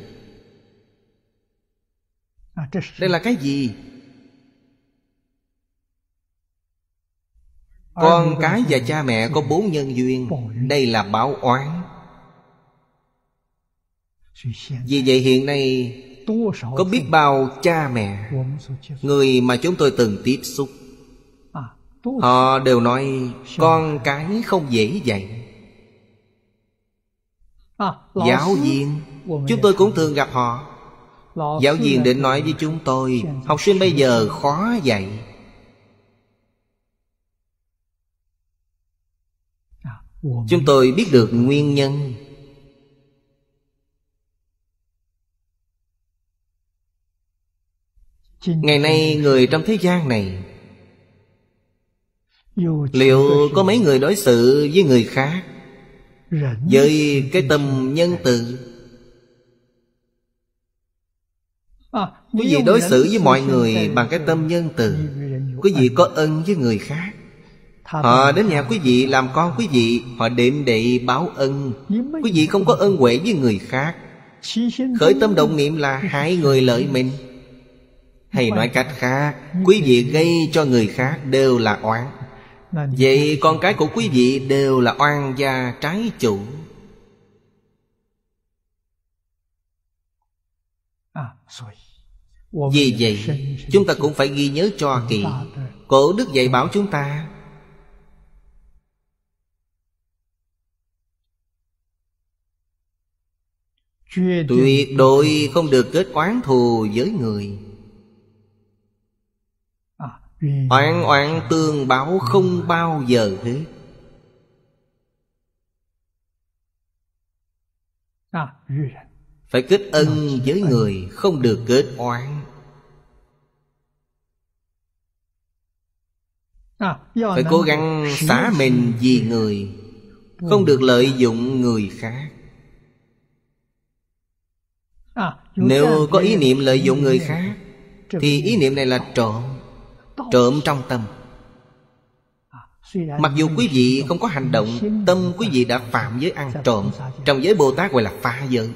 Đây là cái gì? Con cái và cha mẹ có bốn nhân duyên, đây là báo oán. Vì vậy hiện nay có biết bao cha mẹ, người mà chúng tôi từng tiếp xúc, họ đều nói con cái không dễ dạy. Giáo viên chúng tôi cũng thường gặp họ. Giáo viên định nói với chúng tôi, học sinh bây giờ khó dạy. Chúng tôi biết được nguyên nhân. Ngày nay người trong thế gian này, liệu có mấy người đối xử với người khác với cái tâm nhân từ? Quý vị đối xử với mọi người bằng cái tâm nhân từ. Quý vị có ân với người khác, họ đến nhà quý vị làm con quý vị, họ đến để báo ân. Quý vị không có ân huệ với người khác, khởi tâm động niệm là hại người lợi mình. Hay nói cách khác, quý vị gây cho người khác đều là oán. Vậy con cái của quý vị đều là oan gia trái chủ. Vì vậy chúng ta cũng phải ghi nhớ cho kỹ. Cổ đức dạy bảo chúng ta tuyệt đối không được kết oán thù với người. Oán oán tương báo không bao giờ hết. Phải kết ân với người, không được kết oán. Phải cố gắng xả mình vì người, không được lợi dụng người khác. Nếu có ý niệm lợi dụng người khác thì ý niệm này là trộm. Trộm trong tâm. Mặc dù quý vị không có hành động, tâm quý vị đã phạm giới ăn trộm. Trong giới Bồ Tát gọi là phá giới.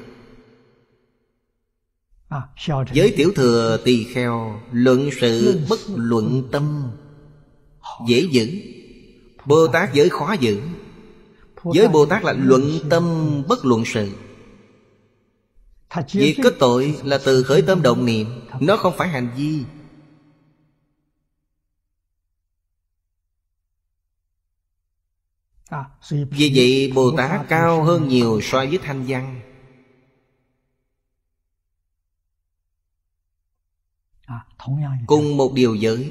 Giới tiểu thừa tỳ kheo luận sự bất luận tâm, dễ giữ. Bồ Tát giới khó giữ. Giới Bồ Tát là luận tâm bất luận sự. Việc kết tội là từ khởi tâm động niệm, nó không phải hành vi. Vì vậy Bồ Tát cao hơn nhiều so với thanh văn. Cùng một điều giới,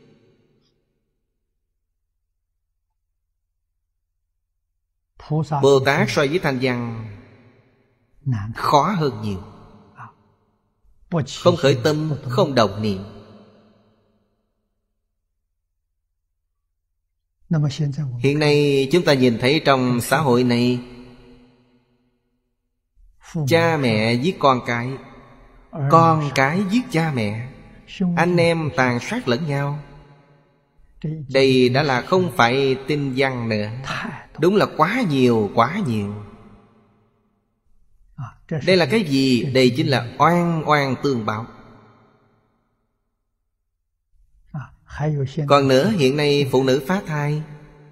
Bồ Tát so với thanh văn khó hơn nhiều. Không khởi tâm, không động niệm. Hiện nay chúng ta nhìn thấy trong xã hội này, cha mẹ giết con cái, con cái giết cha mẹ, anh em tàn sát lẫn nhau. Đây đã là không phải tinh văn nữa. Đúng là quá nhiều, quá nhiều. Đây là cái gì? Đây chính là oan oan tương báo. Còn nữa, hiện nay phụ nữ phá thai.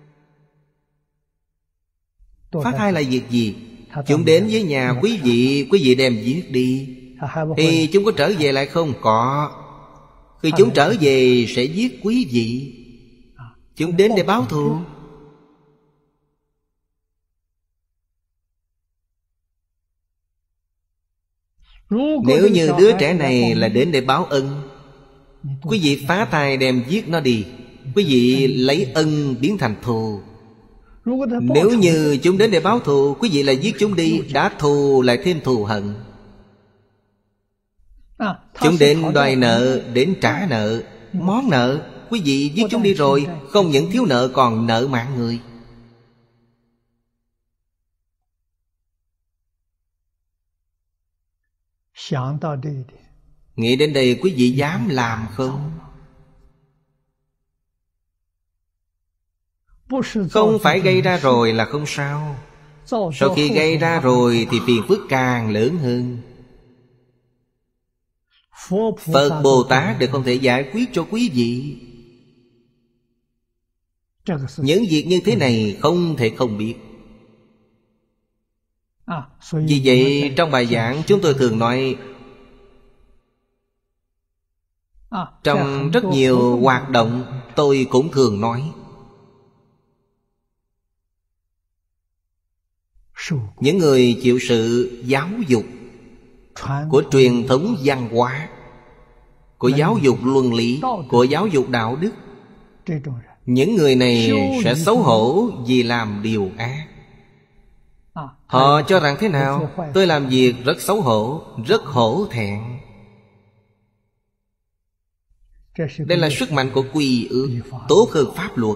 Phá thai là việc gì? Chúng đến với nhà quý vị, quý vị đem giết đi, thì chúng có trở về lại không? Có. Khi chúng trở về sẽ giết quý vị. Chúng đến để báo thù. Nếu như đứa trẻ này là đến để báo ân, quý vị phá thai đem giết nó đi, quý vị lấy ân biến thành thù. Nếu như chúng đến để báo thù, quý vị lại giết chúng đi, đã thù lại thêm thù hận. Chúng đến đòi nợ, đến trả nợ, món nợ, quý vị giết chúng đi rồi, không những thiếu nợ còn nợ mạng người. Nghĩ đến đây quý vị dám làm không? Không phải gây ra rồi là không sao. Sau khi gây ra rồi thì phiền phức càng lớn hơn. Phật Bồ Tát đều không thể giải quyết cho quý vị. Những việc như thế này không thể không biết. Vì vậy trong bài giảng chúng tôi thường nói, trong rất nhiều hoạt động tôi cũng thường nói, những người chịu sự giáo dục của truyền thống văn hóa, của giáo dục luân lý, của giáo dục đạo đức. Những người này sẽ xấu hổ vì làm điều ác. Họ cho rằng thế nào? Tôi làm việc rất xấu hổ, rất hổ thẹn. Đây là sức mạnh của quy ước, tốt hơn pháp luật.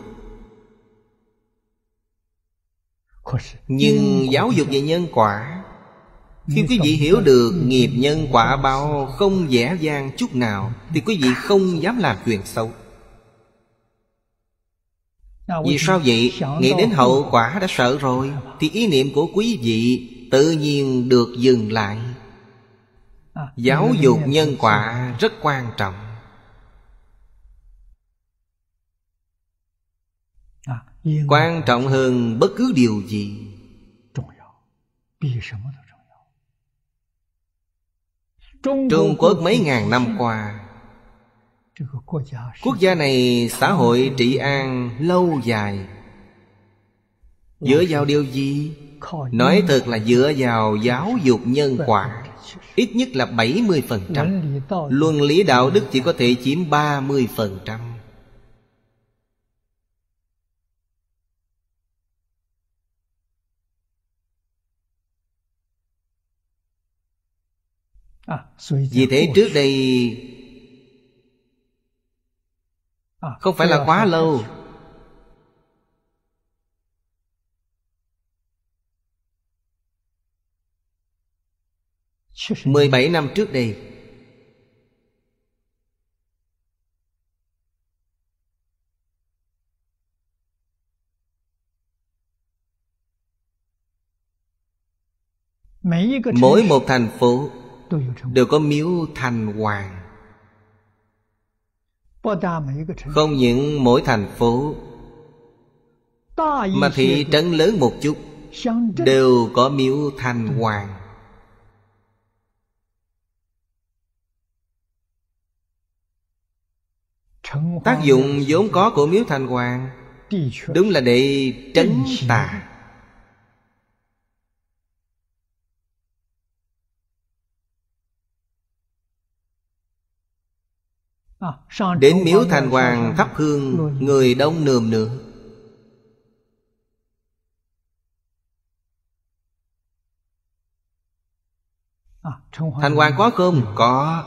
Nhưng giáo dục về nhân quả, khi quý vị hiểu được nghiệp nhân quả báo không dễ dàng chút nào, thì quý vị không dám làm chuyện xấu. Vì sao vậy? Nghĩ đến hậu quả đã sợ rồi, thì ý niệm của quý vị tự nhiên được dừng lại. Giáo dục nhân quả rất quan trọng. Quan trọng hơn bất cứ điều gì. Trung Quốc mấy ngàn năm qua, quốc gia này xã hội trị an lâu dài. Dựa vào điều gì? Nói thật là dựa vào giáo dục nhân quả. Ít nhất là bảy mươi phần trăm. Luân lý đạo đức chỉ có thể chiếm ba mươi phần trăm. Vì thế trước đây không phải là quá lâu, mười bảy năm trước đây, mỗi một thành phố đều có miếu thành hoàng. Không những mỗi thành phố, mà thị trấn lớn một chút đều có miếu thành hoàng. Tác dụng vốn có của miếu thành hoàng đúng là để trấn tà. Đến miếu thành hoàng thắp hương, người đông nườm nượp. Thành hoàng có không? Có.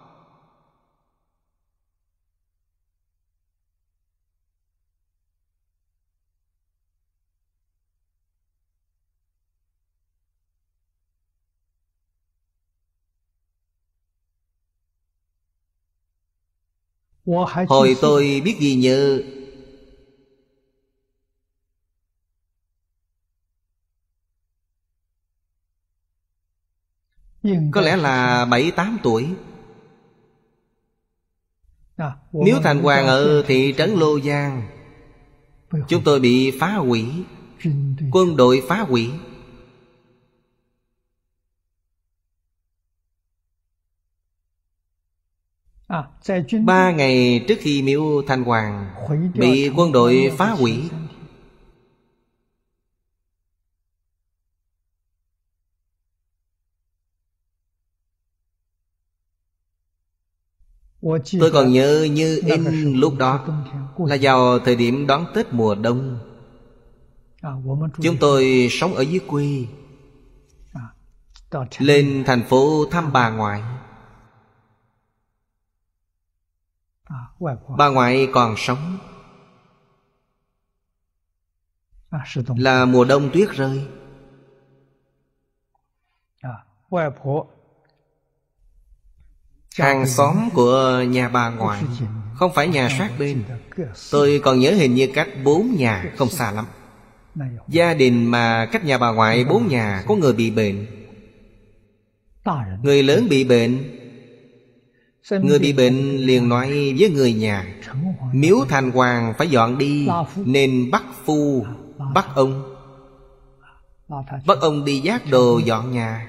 Hồi tôi biết ghi nhớ, có lẽ là bảy tám tuổi. Miếu thành hoàng ở thị trấn Lô Giang, chúng tôi bị phá hủy, quân đội phá hủy. Ba ngày trước khi miếu thành hoàng bị quân đội phá hủy, tôi còn nhớ như in lúc đó, là vào thời điểm đón Tết mùa đông. Chúng tôi sống ở dưới quê, lên thành phố thăm bà ngoại. Bà ngoại còn sống. Là mùa đông tuyết rơi. Hàng xóm của nhà bà ngoại không phải nhà sát bên. Tôi còn nhớ hình như cách bốn nhà, không xa lắm. Gia đình mà cách nhà bà ngoại bốn nhà có người bị bệnh. Người lớn bị bệnh, người bị bệnh liền nói với người nhà, miếu thành hoàng phải dọn đi, nên bắt phu, bắt ông Bắt ông đi vác đồ dọn nhà.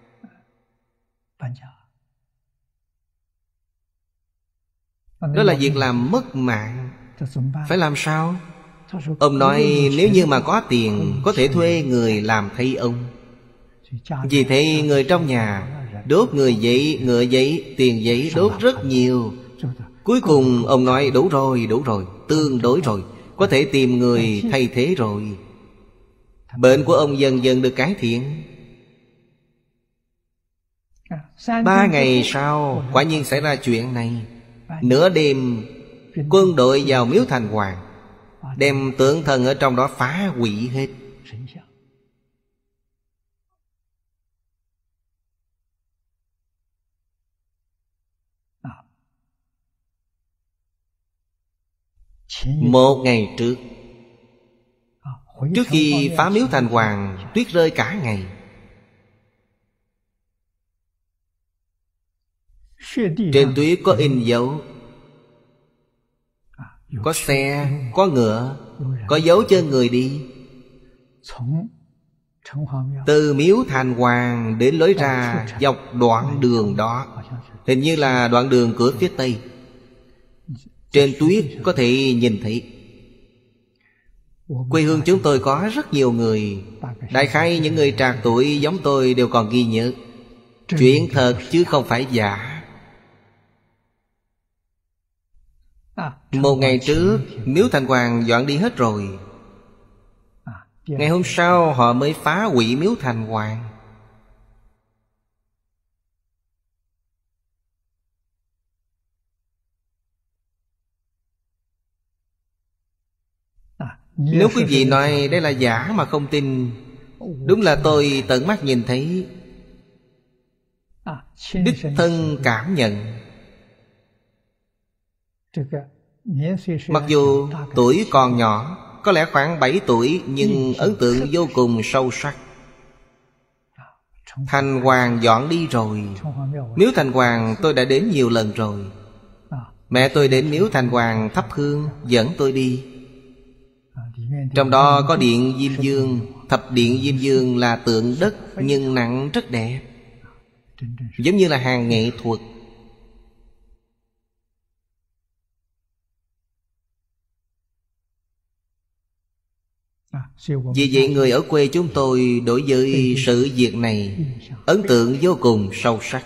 Đó là việc làm mất mạng. Phải làm sao? Ông nói nếu như mà có tiền, có thể thuê người làm thay ông. Vì thế người trong nhà Đốt người giấy, ngựa giấy, tiền giấy đốt rất nhiều. Cuối cùng ông nói đủ rồi, đủ rồi, tương đối rồi, có thể tìm người thay thế rồi. Bệnh của ông dần dần được cải thiện. Ba ngày sau quả nhiên xảy ra chuyện này. Nửa đêm quân đội vào miếu thành hoàng, đem tượng thần ở trong đó phá hủy hết. Một ngày trước, trước khi phá miếu thành hoàng, tuyết rơi cả ngày. Trên tuyết có in dấu, có xe, có ngựa, có dấu chân người đi. Từ miếu thành hoàng đến lối ra dọc đoạn đường đó, hình như là đoạn đường cửa phía tây, trên tuyết có thể nhìn thấy. Quê hương chúng tôi có rất nhiều người, đại khái những người trạc tuổi giống tôi đều còn ghi nhớ. Chuyện thật chứ không phải giả. Một ngày trước, miếu thành hoàng dọn đi hết rồi. Ngày hôm sau họ mới phá hủy miếu thành hoàng. Nếu quý vị nói đây là giả mà không tin, đúng là tôi tận mắt nhìn thấy, đích thân cảm nhận. Mặc dù tuổi còn nhỏ, có lẽ khoảng bảy tuổi, nhưng ấn tượng vô cùng sâu sắc. Thành hoàng dọn đi rồi. Miếu thành hoàng tôi đã đến nhiều lần rồi. Mẹ tôi đến miếu thành hoàng thắp hương, dẫn tôi đi. Trong đó có điện Diêm Dương. Thập điện Diêm Dương là tượng đất nhưng nặng rất đẹp, giống như là hàng nghệ thuật. Vì vậy người ở quê chúng tôi đối với sự việc này ấn tượng vô cùng sâu sắc.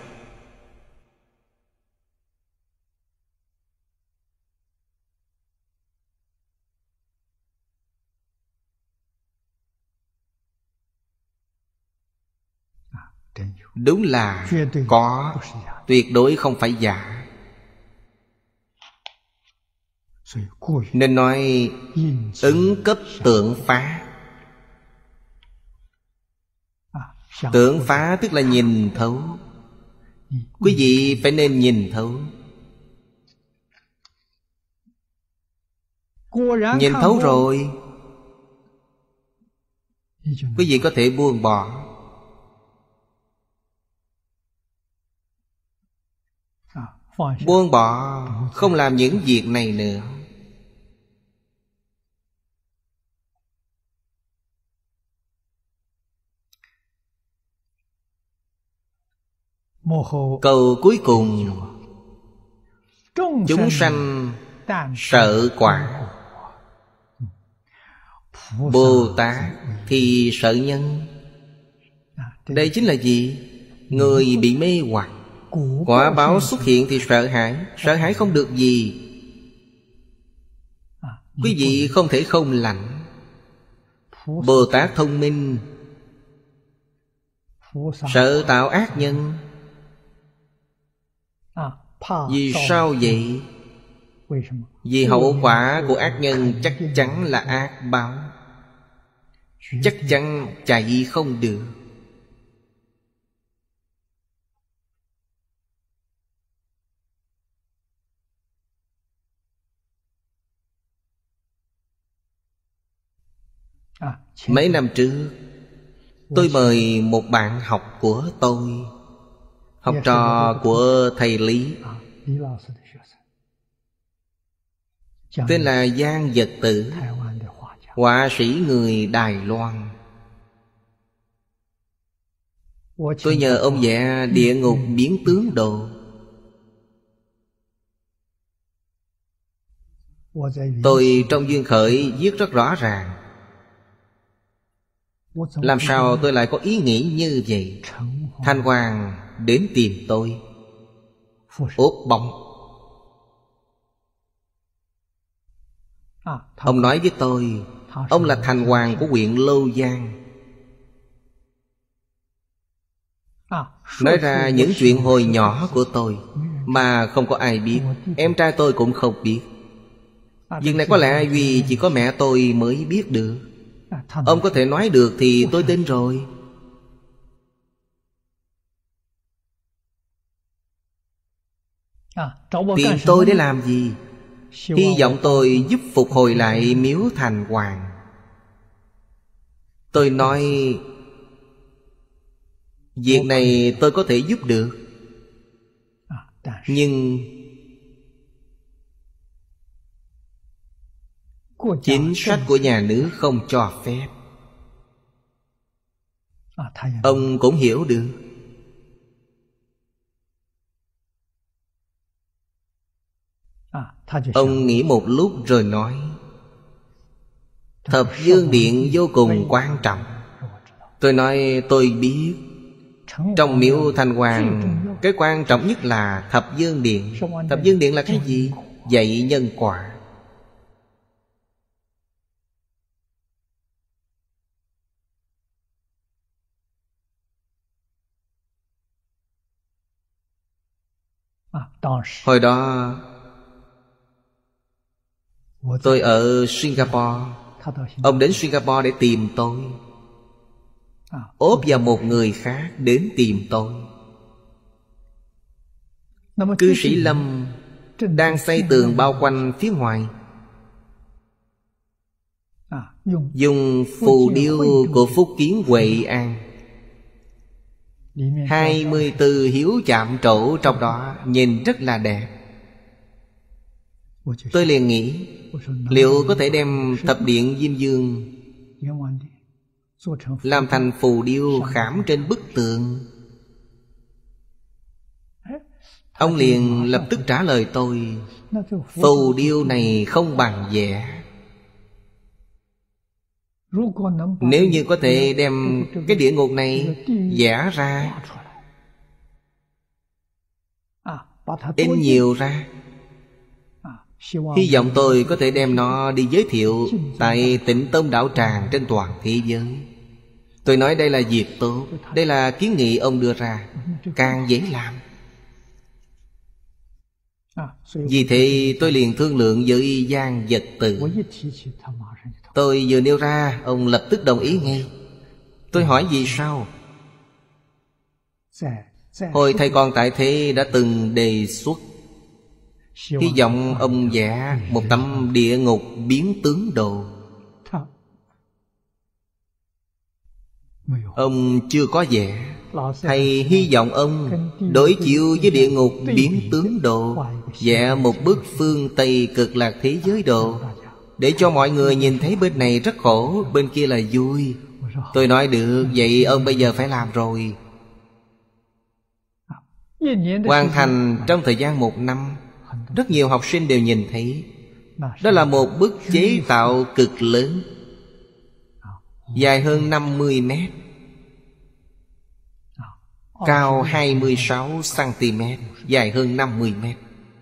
Đúng là có, tuyệt đối không phải giả. Nên nói ứng cấp tượng phá. Tượng phá tức là nhìn thấu. Quý vị phải nên nhìn thấu. Nhìn thấu rồi, quý vị có thể buông bỏ. Buông bỏ, không làm những việc này nữa. Câu cuối cùng: chúng sanh sợ quả, Bồ Tát thì sợ nhân. Đây chính là gì? Người bị mê hoặc, quả báo xuất hiện thì sợ hãi. Sợ hãi không được gì. Quý vị không thể không lạnh. Bồ Tát thông minh, sợ tạo ác nhân. Vì sao vậy? Vì hậu quả của ác nhân chắc chắn là ác báo, chắc chắn chạy không được. Mấy năm trước, tôi mời một bạn học của tôi, học trò của thầy Lý, tên là Giang Vật Tử, họa sĩ người Đài Loan. Tôi nhờ ông vẽ địa ngục biến tướng đồ. Tôi trong duyên khởi viết rất rõ ràng: Làm sao tôi lại có ý nghĩ như vậy? Thanh Hoàng đến tìm tôi, ốp bóng. Ông nói với tôi, ông là thành hoàng của huyện Lâu Giang. Nói ra những chuyện hồi nhỏ của tôi mà không có ai biết. Em trai tôi cũng không biết. Việc này có lẽ vì chỉ có mẹ tôi mới biết được. Ông có thể nói được thì tôi tin rồi. Tìm tôi để làm gì? Hy vọng tôi giúp phục hồi lại miếu Thành Hoàng. Tôi nói, việc này tôi có thể giúp được, nhưng chính sách của nhà nước không cho phép. Ông cũng hiểu được. Ông nghĩ một lúc rồi nói, Thập Dương Điện vô cùng quan trọng. Tôi nói tôi biết. Trong miếu Thành Hoàng, cái quan trọng nhất là Thập Dương Điện. Thập Dương Điện là cái gì? Dạy nhân quả. Hồi đó tôi ở Singapore. Ông đến Singapore để tìm tôi, ốp vào một người khác đến tìm tôi. Cư sĩ Lâm đang xây tường bao quanh phía ngoài, dùng phù điêu của Phúc Kiến Huệ An. Hai mươi tư hiếu chạm trổ trong đó, nhìn rất là đẹp. Tôi liền nghĩ, liệu có thể đem Thập Điện Diêm Dương làm thành phù điêu khảm trên bức tường? Ông liền lập tức trả lời tôi, phù điêu này không bằng vẽ. Nếu như có thể đem cái địa ngục này vẽ ra, in nhiều ra, hy vọng tôi có thể đem nó đi giới thiệu tại Tịnh Tông đạo tràng trên toàn thế giới. Tôi nói đây là việc tốt, đây là kiến nghị ông đưa ra, càng dễ làm. Vì thế tôi liền thương lượng với Giang Vật Tử. Tôi vừa nêu ra, ông lập tức đồng ý ngay. Tôi hỏi vì sao? Hồi thầy còn tại thế đã từng đề xuất, hy vọng ông vẽ một tấm địa ngục biến tướng đồ. Ông chưa có vẽ. Thầy hy vọng ông đối chiếu với địa ngục biến tướng đồ, vẽ một bức phương Tây Cực Lạc thế giới đồ, để cho mọi người nhìn thấy bên này rất khổ, bên kia là vui. Tôi nói được, vậy ông bây giờ phải làm rồi. Hoàn thành trong thời gian một năm, rất nhiều học sinh đều nhìn thấy. Đó là một bức chế tạo cực lớn, dài hơn năm mươi mét, cao hai mươi sáu xăng-ti-mét, dài hơn năm mươi mét.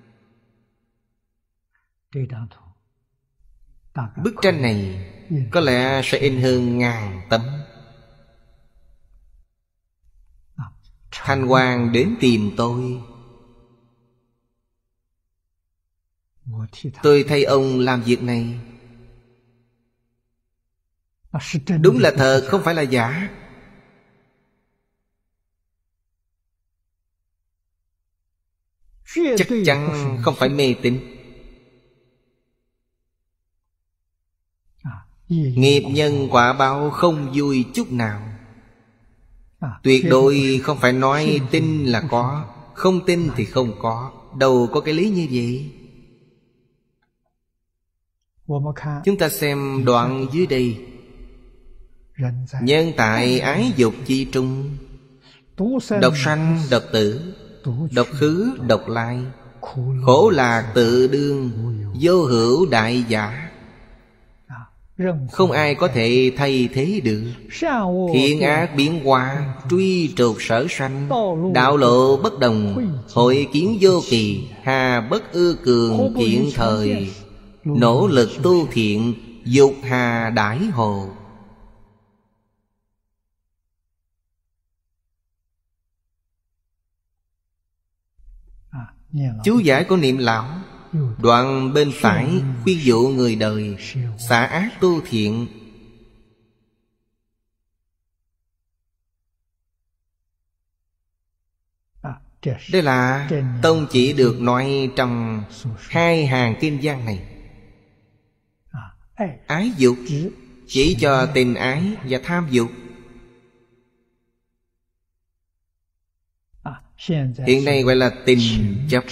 Bức tranh này có lẽ sẽ in hơn ngàn tấm. Thanh Hoàng đến tìm tôi, tôi thay ông làm việc này. Đúng là thật, không phải là giả. Chắc chắn không phải mê tín. Nghiệp nhân quả báo không vui chút nào. Tuyệt đối không phải nói tin là có, không tin thì không có. Đâu có cái lý như vậy. Chúng ta xem đoạn dưới đây. Nhân tại ái dục chi trung, độc sanh độc tử, độc khứ độc lai, khổ lạc tự đương, vô hữu đại giả. không ai có thể thay thế được. Thiện ác biến hóa, truy trục sở sanh. Đạo lộ bất đồng, hội kiến vô kỳ. Hà bất ư cường thiện thời. Nỗ lực tu thiện, dục hà đãi hồ. Chú giải của Niệm Lão đoạn bên phải khuyên dụ người đời xả ác tu thiện. Đây là tông chỉ được nói trong hai hàng kinh văn này. Ái dục chỉ cho tình ái và tham dục. Hiện nay gọi là tình chấp.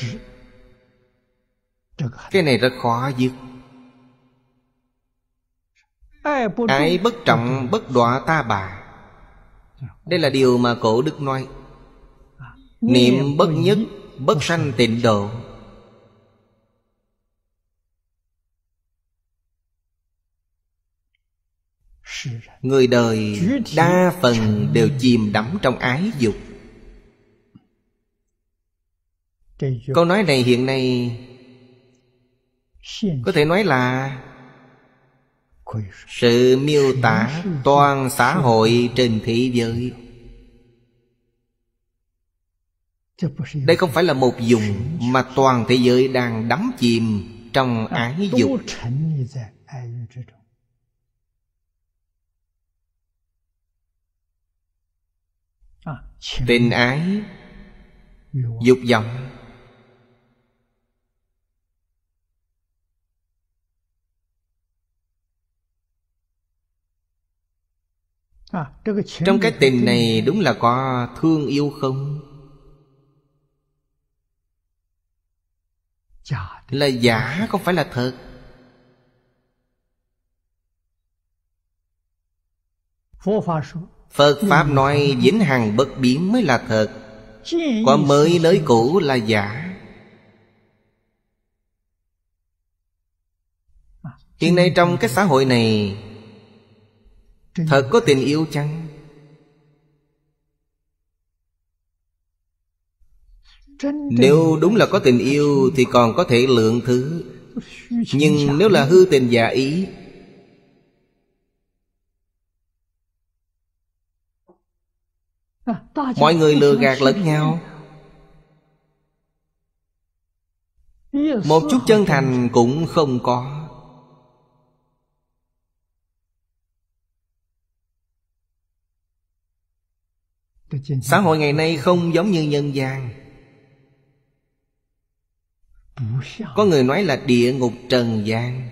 Cái này rất khó dứt. Ái bất trọng bất đọa ta bà. Đây là điều mà Cổ Đức nói. Niệm bất nhất bất sanh tịnh độ. Người đời đa phần đều chìm đắm trong ái dục. Câu nói này hiện nay có thể nói là sự miêu tả toàn xã hội trên thế giới. Đây không phải là một vùng, mà toàn thế giới đang đắm chìm trong ái dục. Tình ái, dục vọng. Trong cái tình này đúng là có thương yêu không? Là giả, không phải là thật. Phật Pháp nói vĩnh hằng bất biến mới là thật. Còn mới nới cũ là giả. Hiện nay trong cái xã hội này thật có tình yêu chăng? Nếu đúng là có tình yêu thì còn có thể lượng thứ. Nhưng nếu là hư tình giả ý, mọi người lừa gạt lẫn nhau, một chút chân thành cũng không có. Xã hội ngày nay không giống như nhân gian. Có người nói là địa ngục trần gian.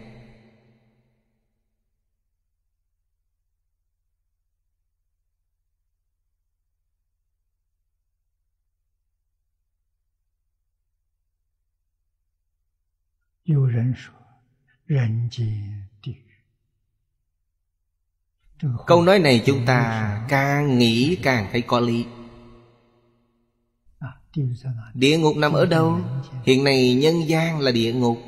Câu nói này chúng ta càng nghĩ càng thấy có lý. Địa ngục nằm ở đâu? Hiện nay nhân gian là địa ngục.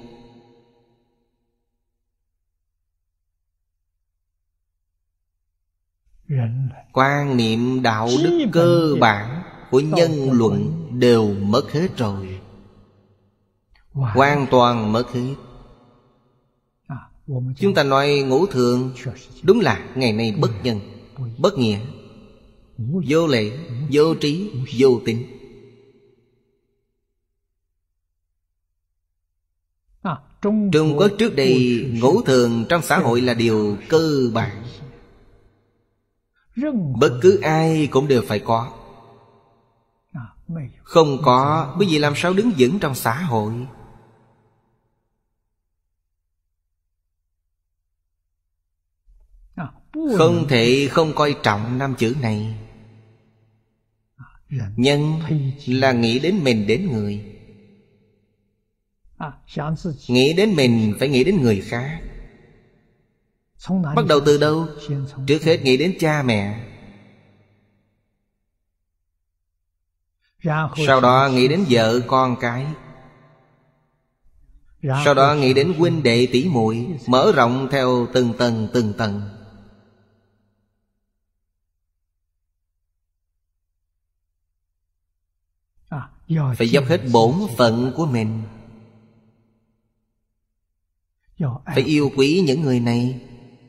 Quan niệm đạo đức cơ bản của nhân luận đều mất hết rồi. Hoàn toàn mất hết. Chúng ta nói ngũ thường, đúng là ngày nay bất nhân, bất nghĩa, vô lễ, vô trí, vô tín. Trung Quốc trước đây ngũ thường trong xã hội là điều cơ bản. Bất cứ ai cũng đều phải có. Không có, bởi vì làm sao đứng vững trong xã hội? Không thể không coi trọng năm chữ này. Nhân là nghĩ đến mình đến người. Nghĩ đến mình phải nghĩ đến người khác. Bắt đầu từ đâu? Trước hết nghĩ đến cha mẹ, sau đó nghĩ đến vợ con cái, Sau đó nghĩ đến huynh đệ tỷ muội, mở rộng theo từng tầng từng tầng. Phải dốc hết bổn phận của mình, phải yêu quý những người này,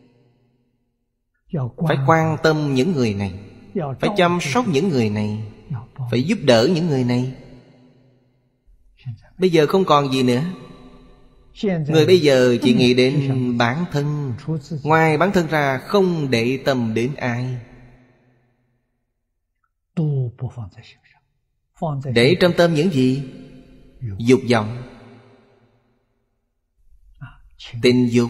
phải quan tâm những người này, phải chăm sóc những người này, phải giúp đỡ những người này. Bây giờ không còn gì nữa. Người bây giờ chỉ nghĩ đến bản thân, ngoài bản thân ra không để tâm đến ai. Để trong tâm những gì? Dục vọng, tình dục.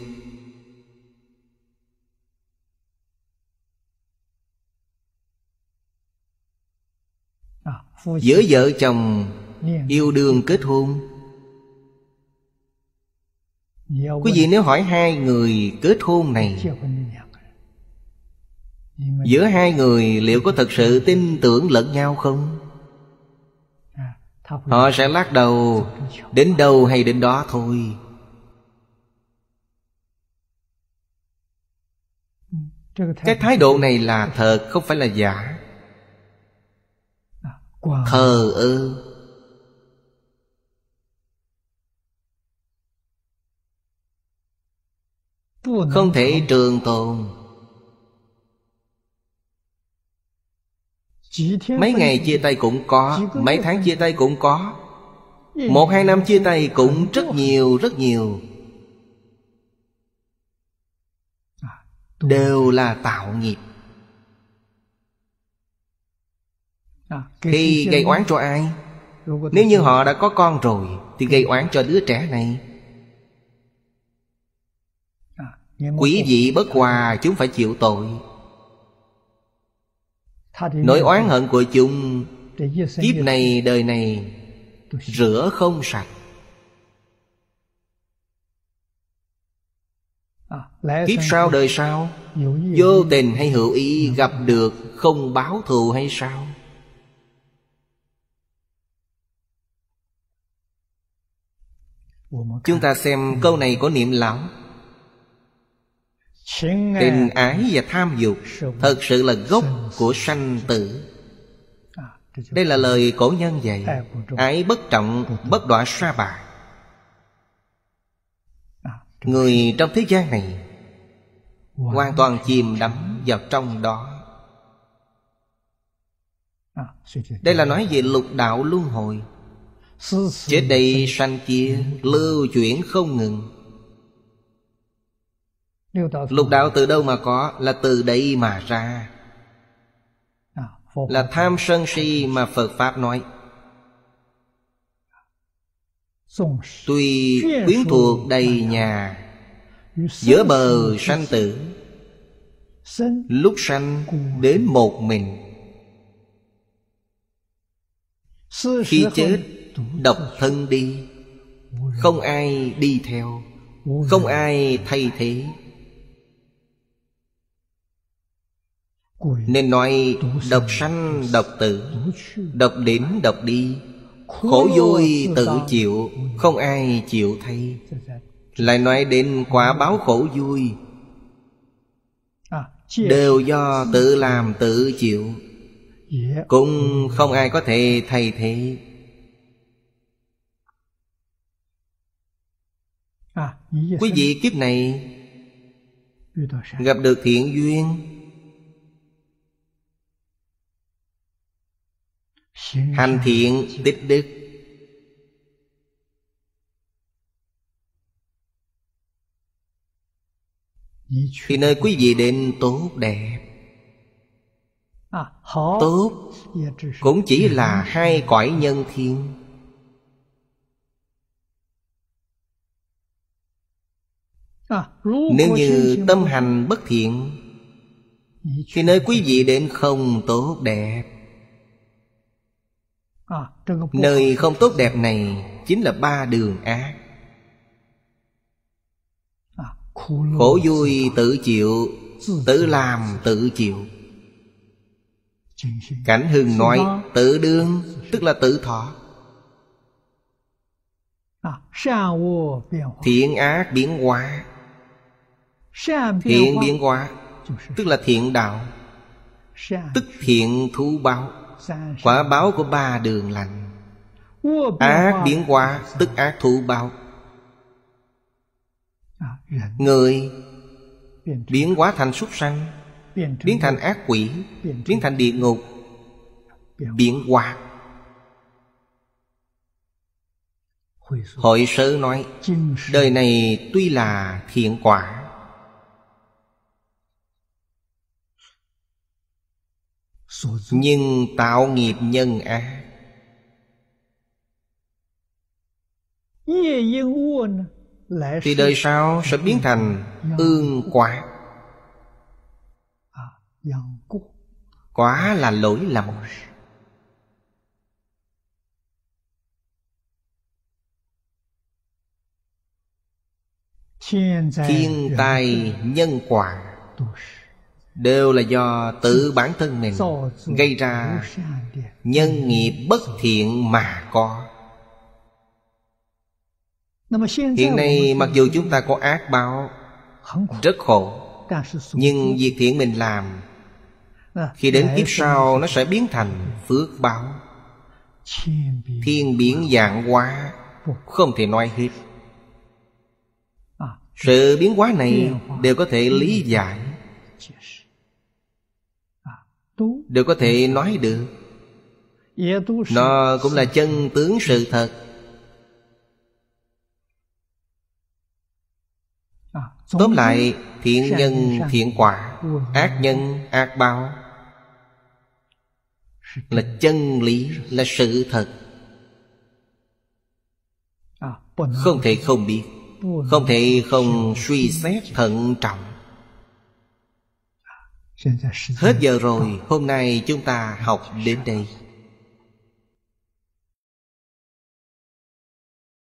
Giữa vợ chồng yêu đương kết hôn, quý vị nếu hỏi hai người kết hôn này, giữa hai người liệu có thật sự tin tưởng lẫn nhau không? Họ sẽ lắc đầu, đến đâu hay đến đó thôi. Cái thái độ này là thật, không phải là giả. Thờ ơ. Không thể trường tồn. Mấy ngày chia tay cũng có, mấy tháng chia tay cũng có, một hai năm chia tay cũng rất nhiều rất nhiều. Đều là tạo nghiệp. Khi gây oán cho ai? Nếu như họ đã có con rồi thì gây oán cho đứa trẻ này. Quý vị bất hòa, chúng phải chịu tội. Nỗi oán hận của chúng kiếp này đời này rửa không sạch. Kiếp sau đời sau, vô tình hay hữu ý gặp được, không báo thù hay sao? Chúng ta xem câu này của Niệm Lão. Tình ái và tham dục thật sự là gốc của sanh tử. Đây là lời cổ nhân dạy. Ái bất trọng, bất đọa sa bà. Người trong thế gian này hoàn toàn chìm đắm vào trong đó. Đây là nói về lục đạo luân hồi. Chết đây sanh kia, lưu chuyển không ngừng. Lục đạo từ đâu mà có? Là từ đây mà ra. Là tham sân si mà Phật Pháp nói. Tuy quyến thuộc đầy nhà, giữa bờ sanh tử, lúc sanh đến một mình. Khi chết độc thân đi, không ai đi theo, không ai thay thế. Nên nói độc sanh độc tử, độc đến độc đi, khổ vui tự chịu, không ai chịu thay. Lại nói đến quả báo khổ vui, đều do tự làm tự chịu, cũng không ai có thể thay thế. Quý vị kiếp này gặp được thiện duyên, hành thiện tích đức, thì nơi quý vị đến tốt đẹp. Tốt cũng chỉ là hai cõi nhân thiên. Nếu như tâm hành bất thiện, thì nơi quý vị đến không tốt đẹp. Nơi không tốt đẹp này chính là ba đường ác. Khổ vui tự chịu, tự làm tự chịu. Cảnh Hưng nói tự đương, tức là tự thọ. Thiện ác biến hóa. Thiện biến hóa tức là thiện đạo, tức thiện thú báo, quả báo của ba đường lành. Ác biến hóa tức ác thú báo. Người biến hóa thành súc sanh, biến thành ác quỷ, biến thành địa ngục. Biến hóa. Hội Sớ nói đời này tuy là thiện quả, nhưng tạo nghiệp nhân ác. Thì đời sau sẽ biến thành ương quả. Quả là lỗi lầm. Thiên tai nhân quả đều là do tự bản thân mình gây ra nhân nghiệp bất thiện mà có. Hiện nay mặc dù chúng ta có ác báo, rất khổ, nhưng việc thiện mình làm, khi đến kiếp sau nó sẽ biến thành phước báo. Thiên biến vạn hóa, không thể nói hết. Sự biến hóa này đều có thể lý giải, đều có thể nói được. Nó cũng là chân tướng sự thật. Tóm lại, thiện nhân thiện quả, ác nhân ác báo là chân lý, là sự thật. Không thể không biết, không thể không suy xét thận trọng. Hết giờ rồi, hôm nay chúng ta học đến đây.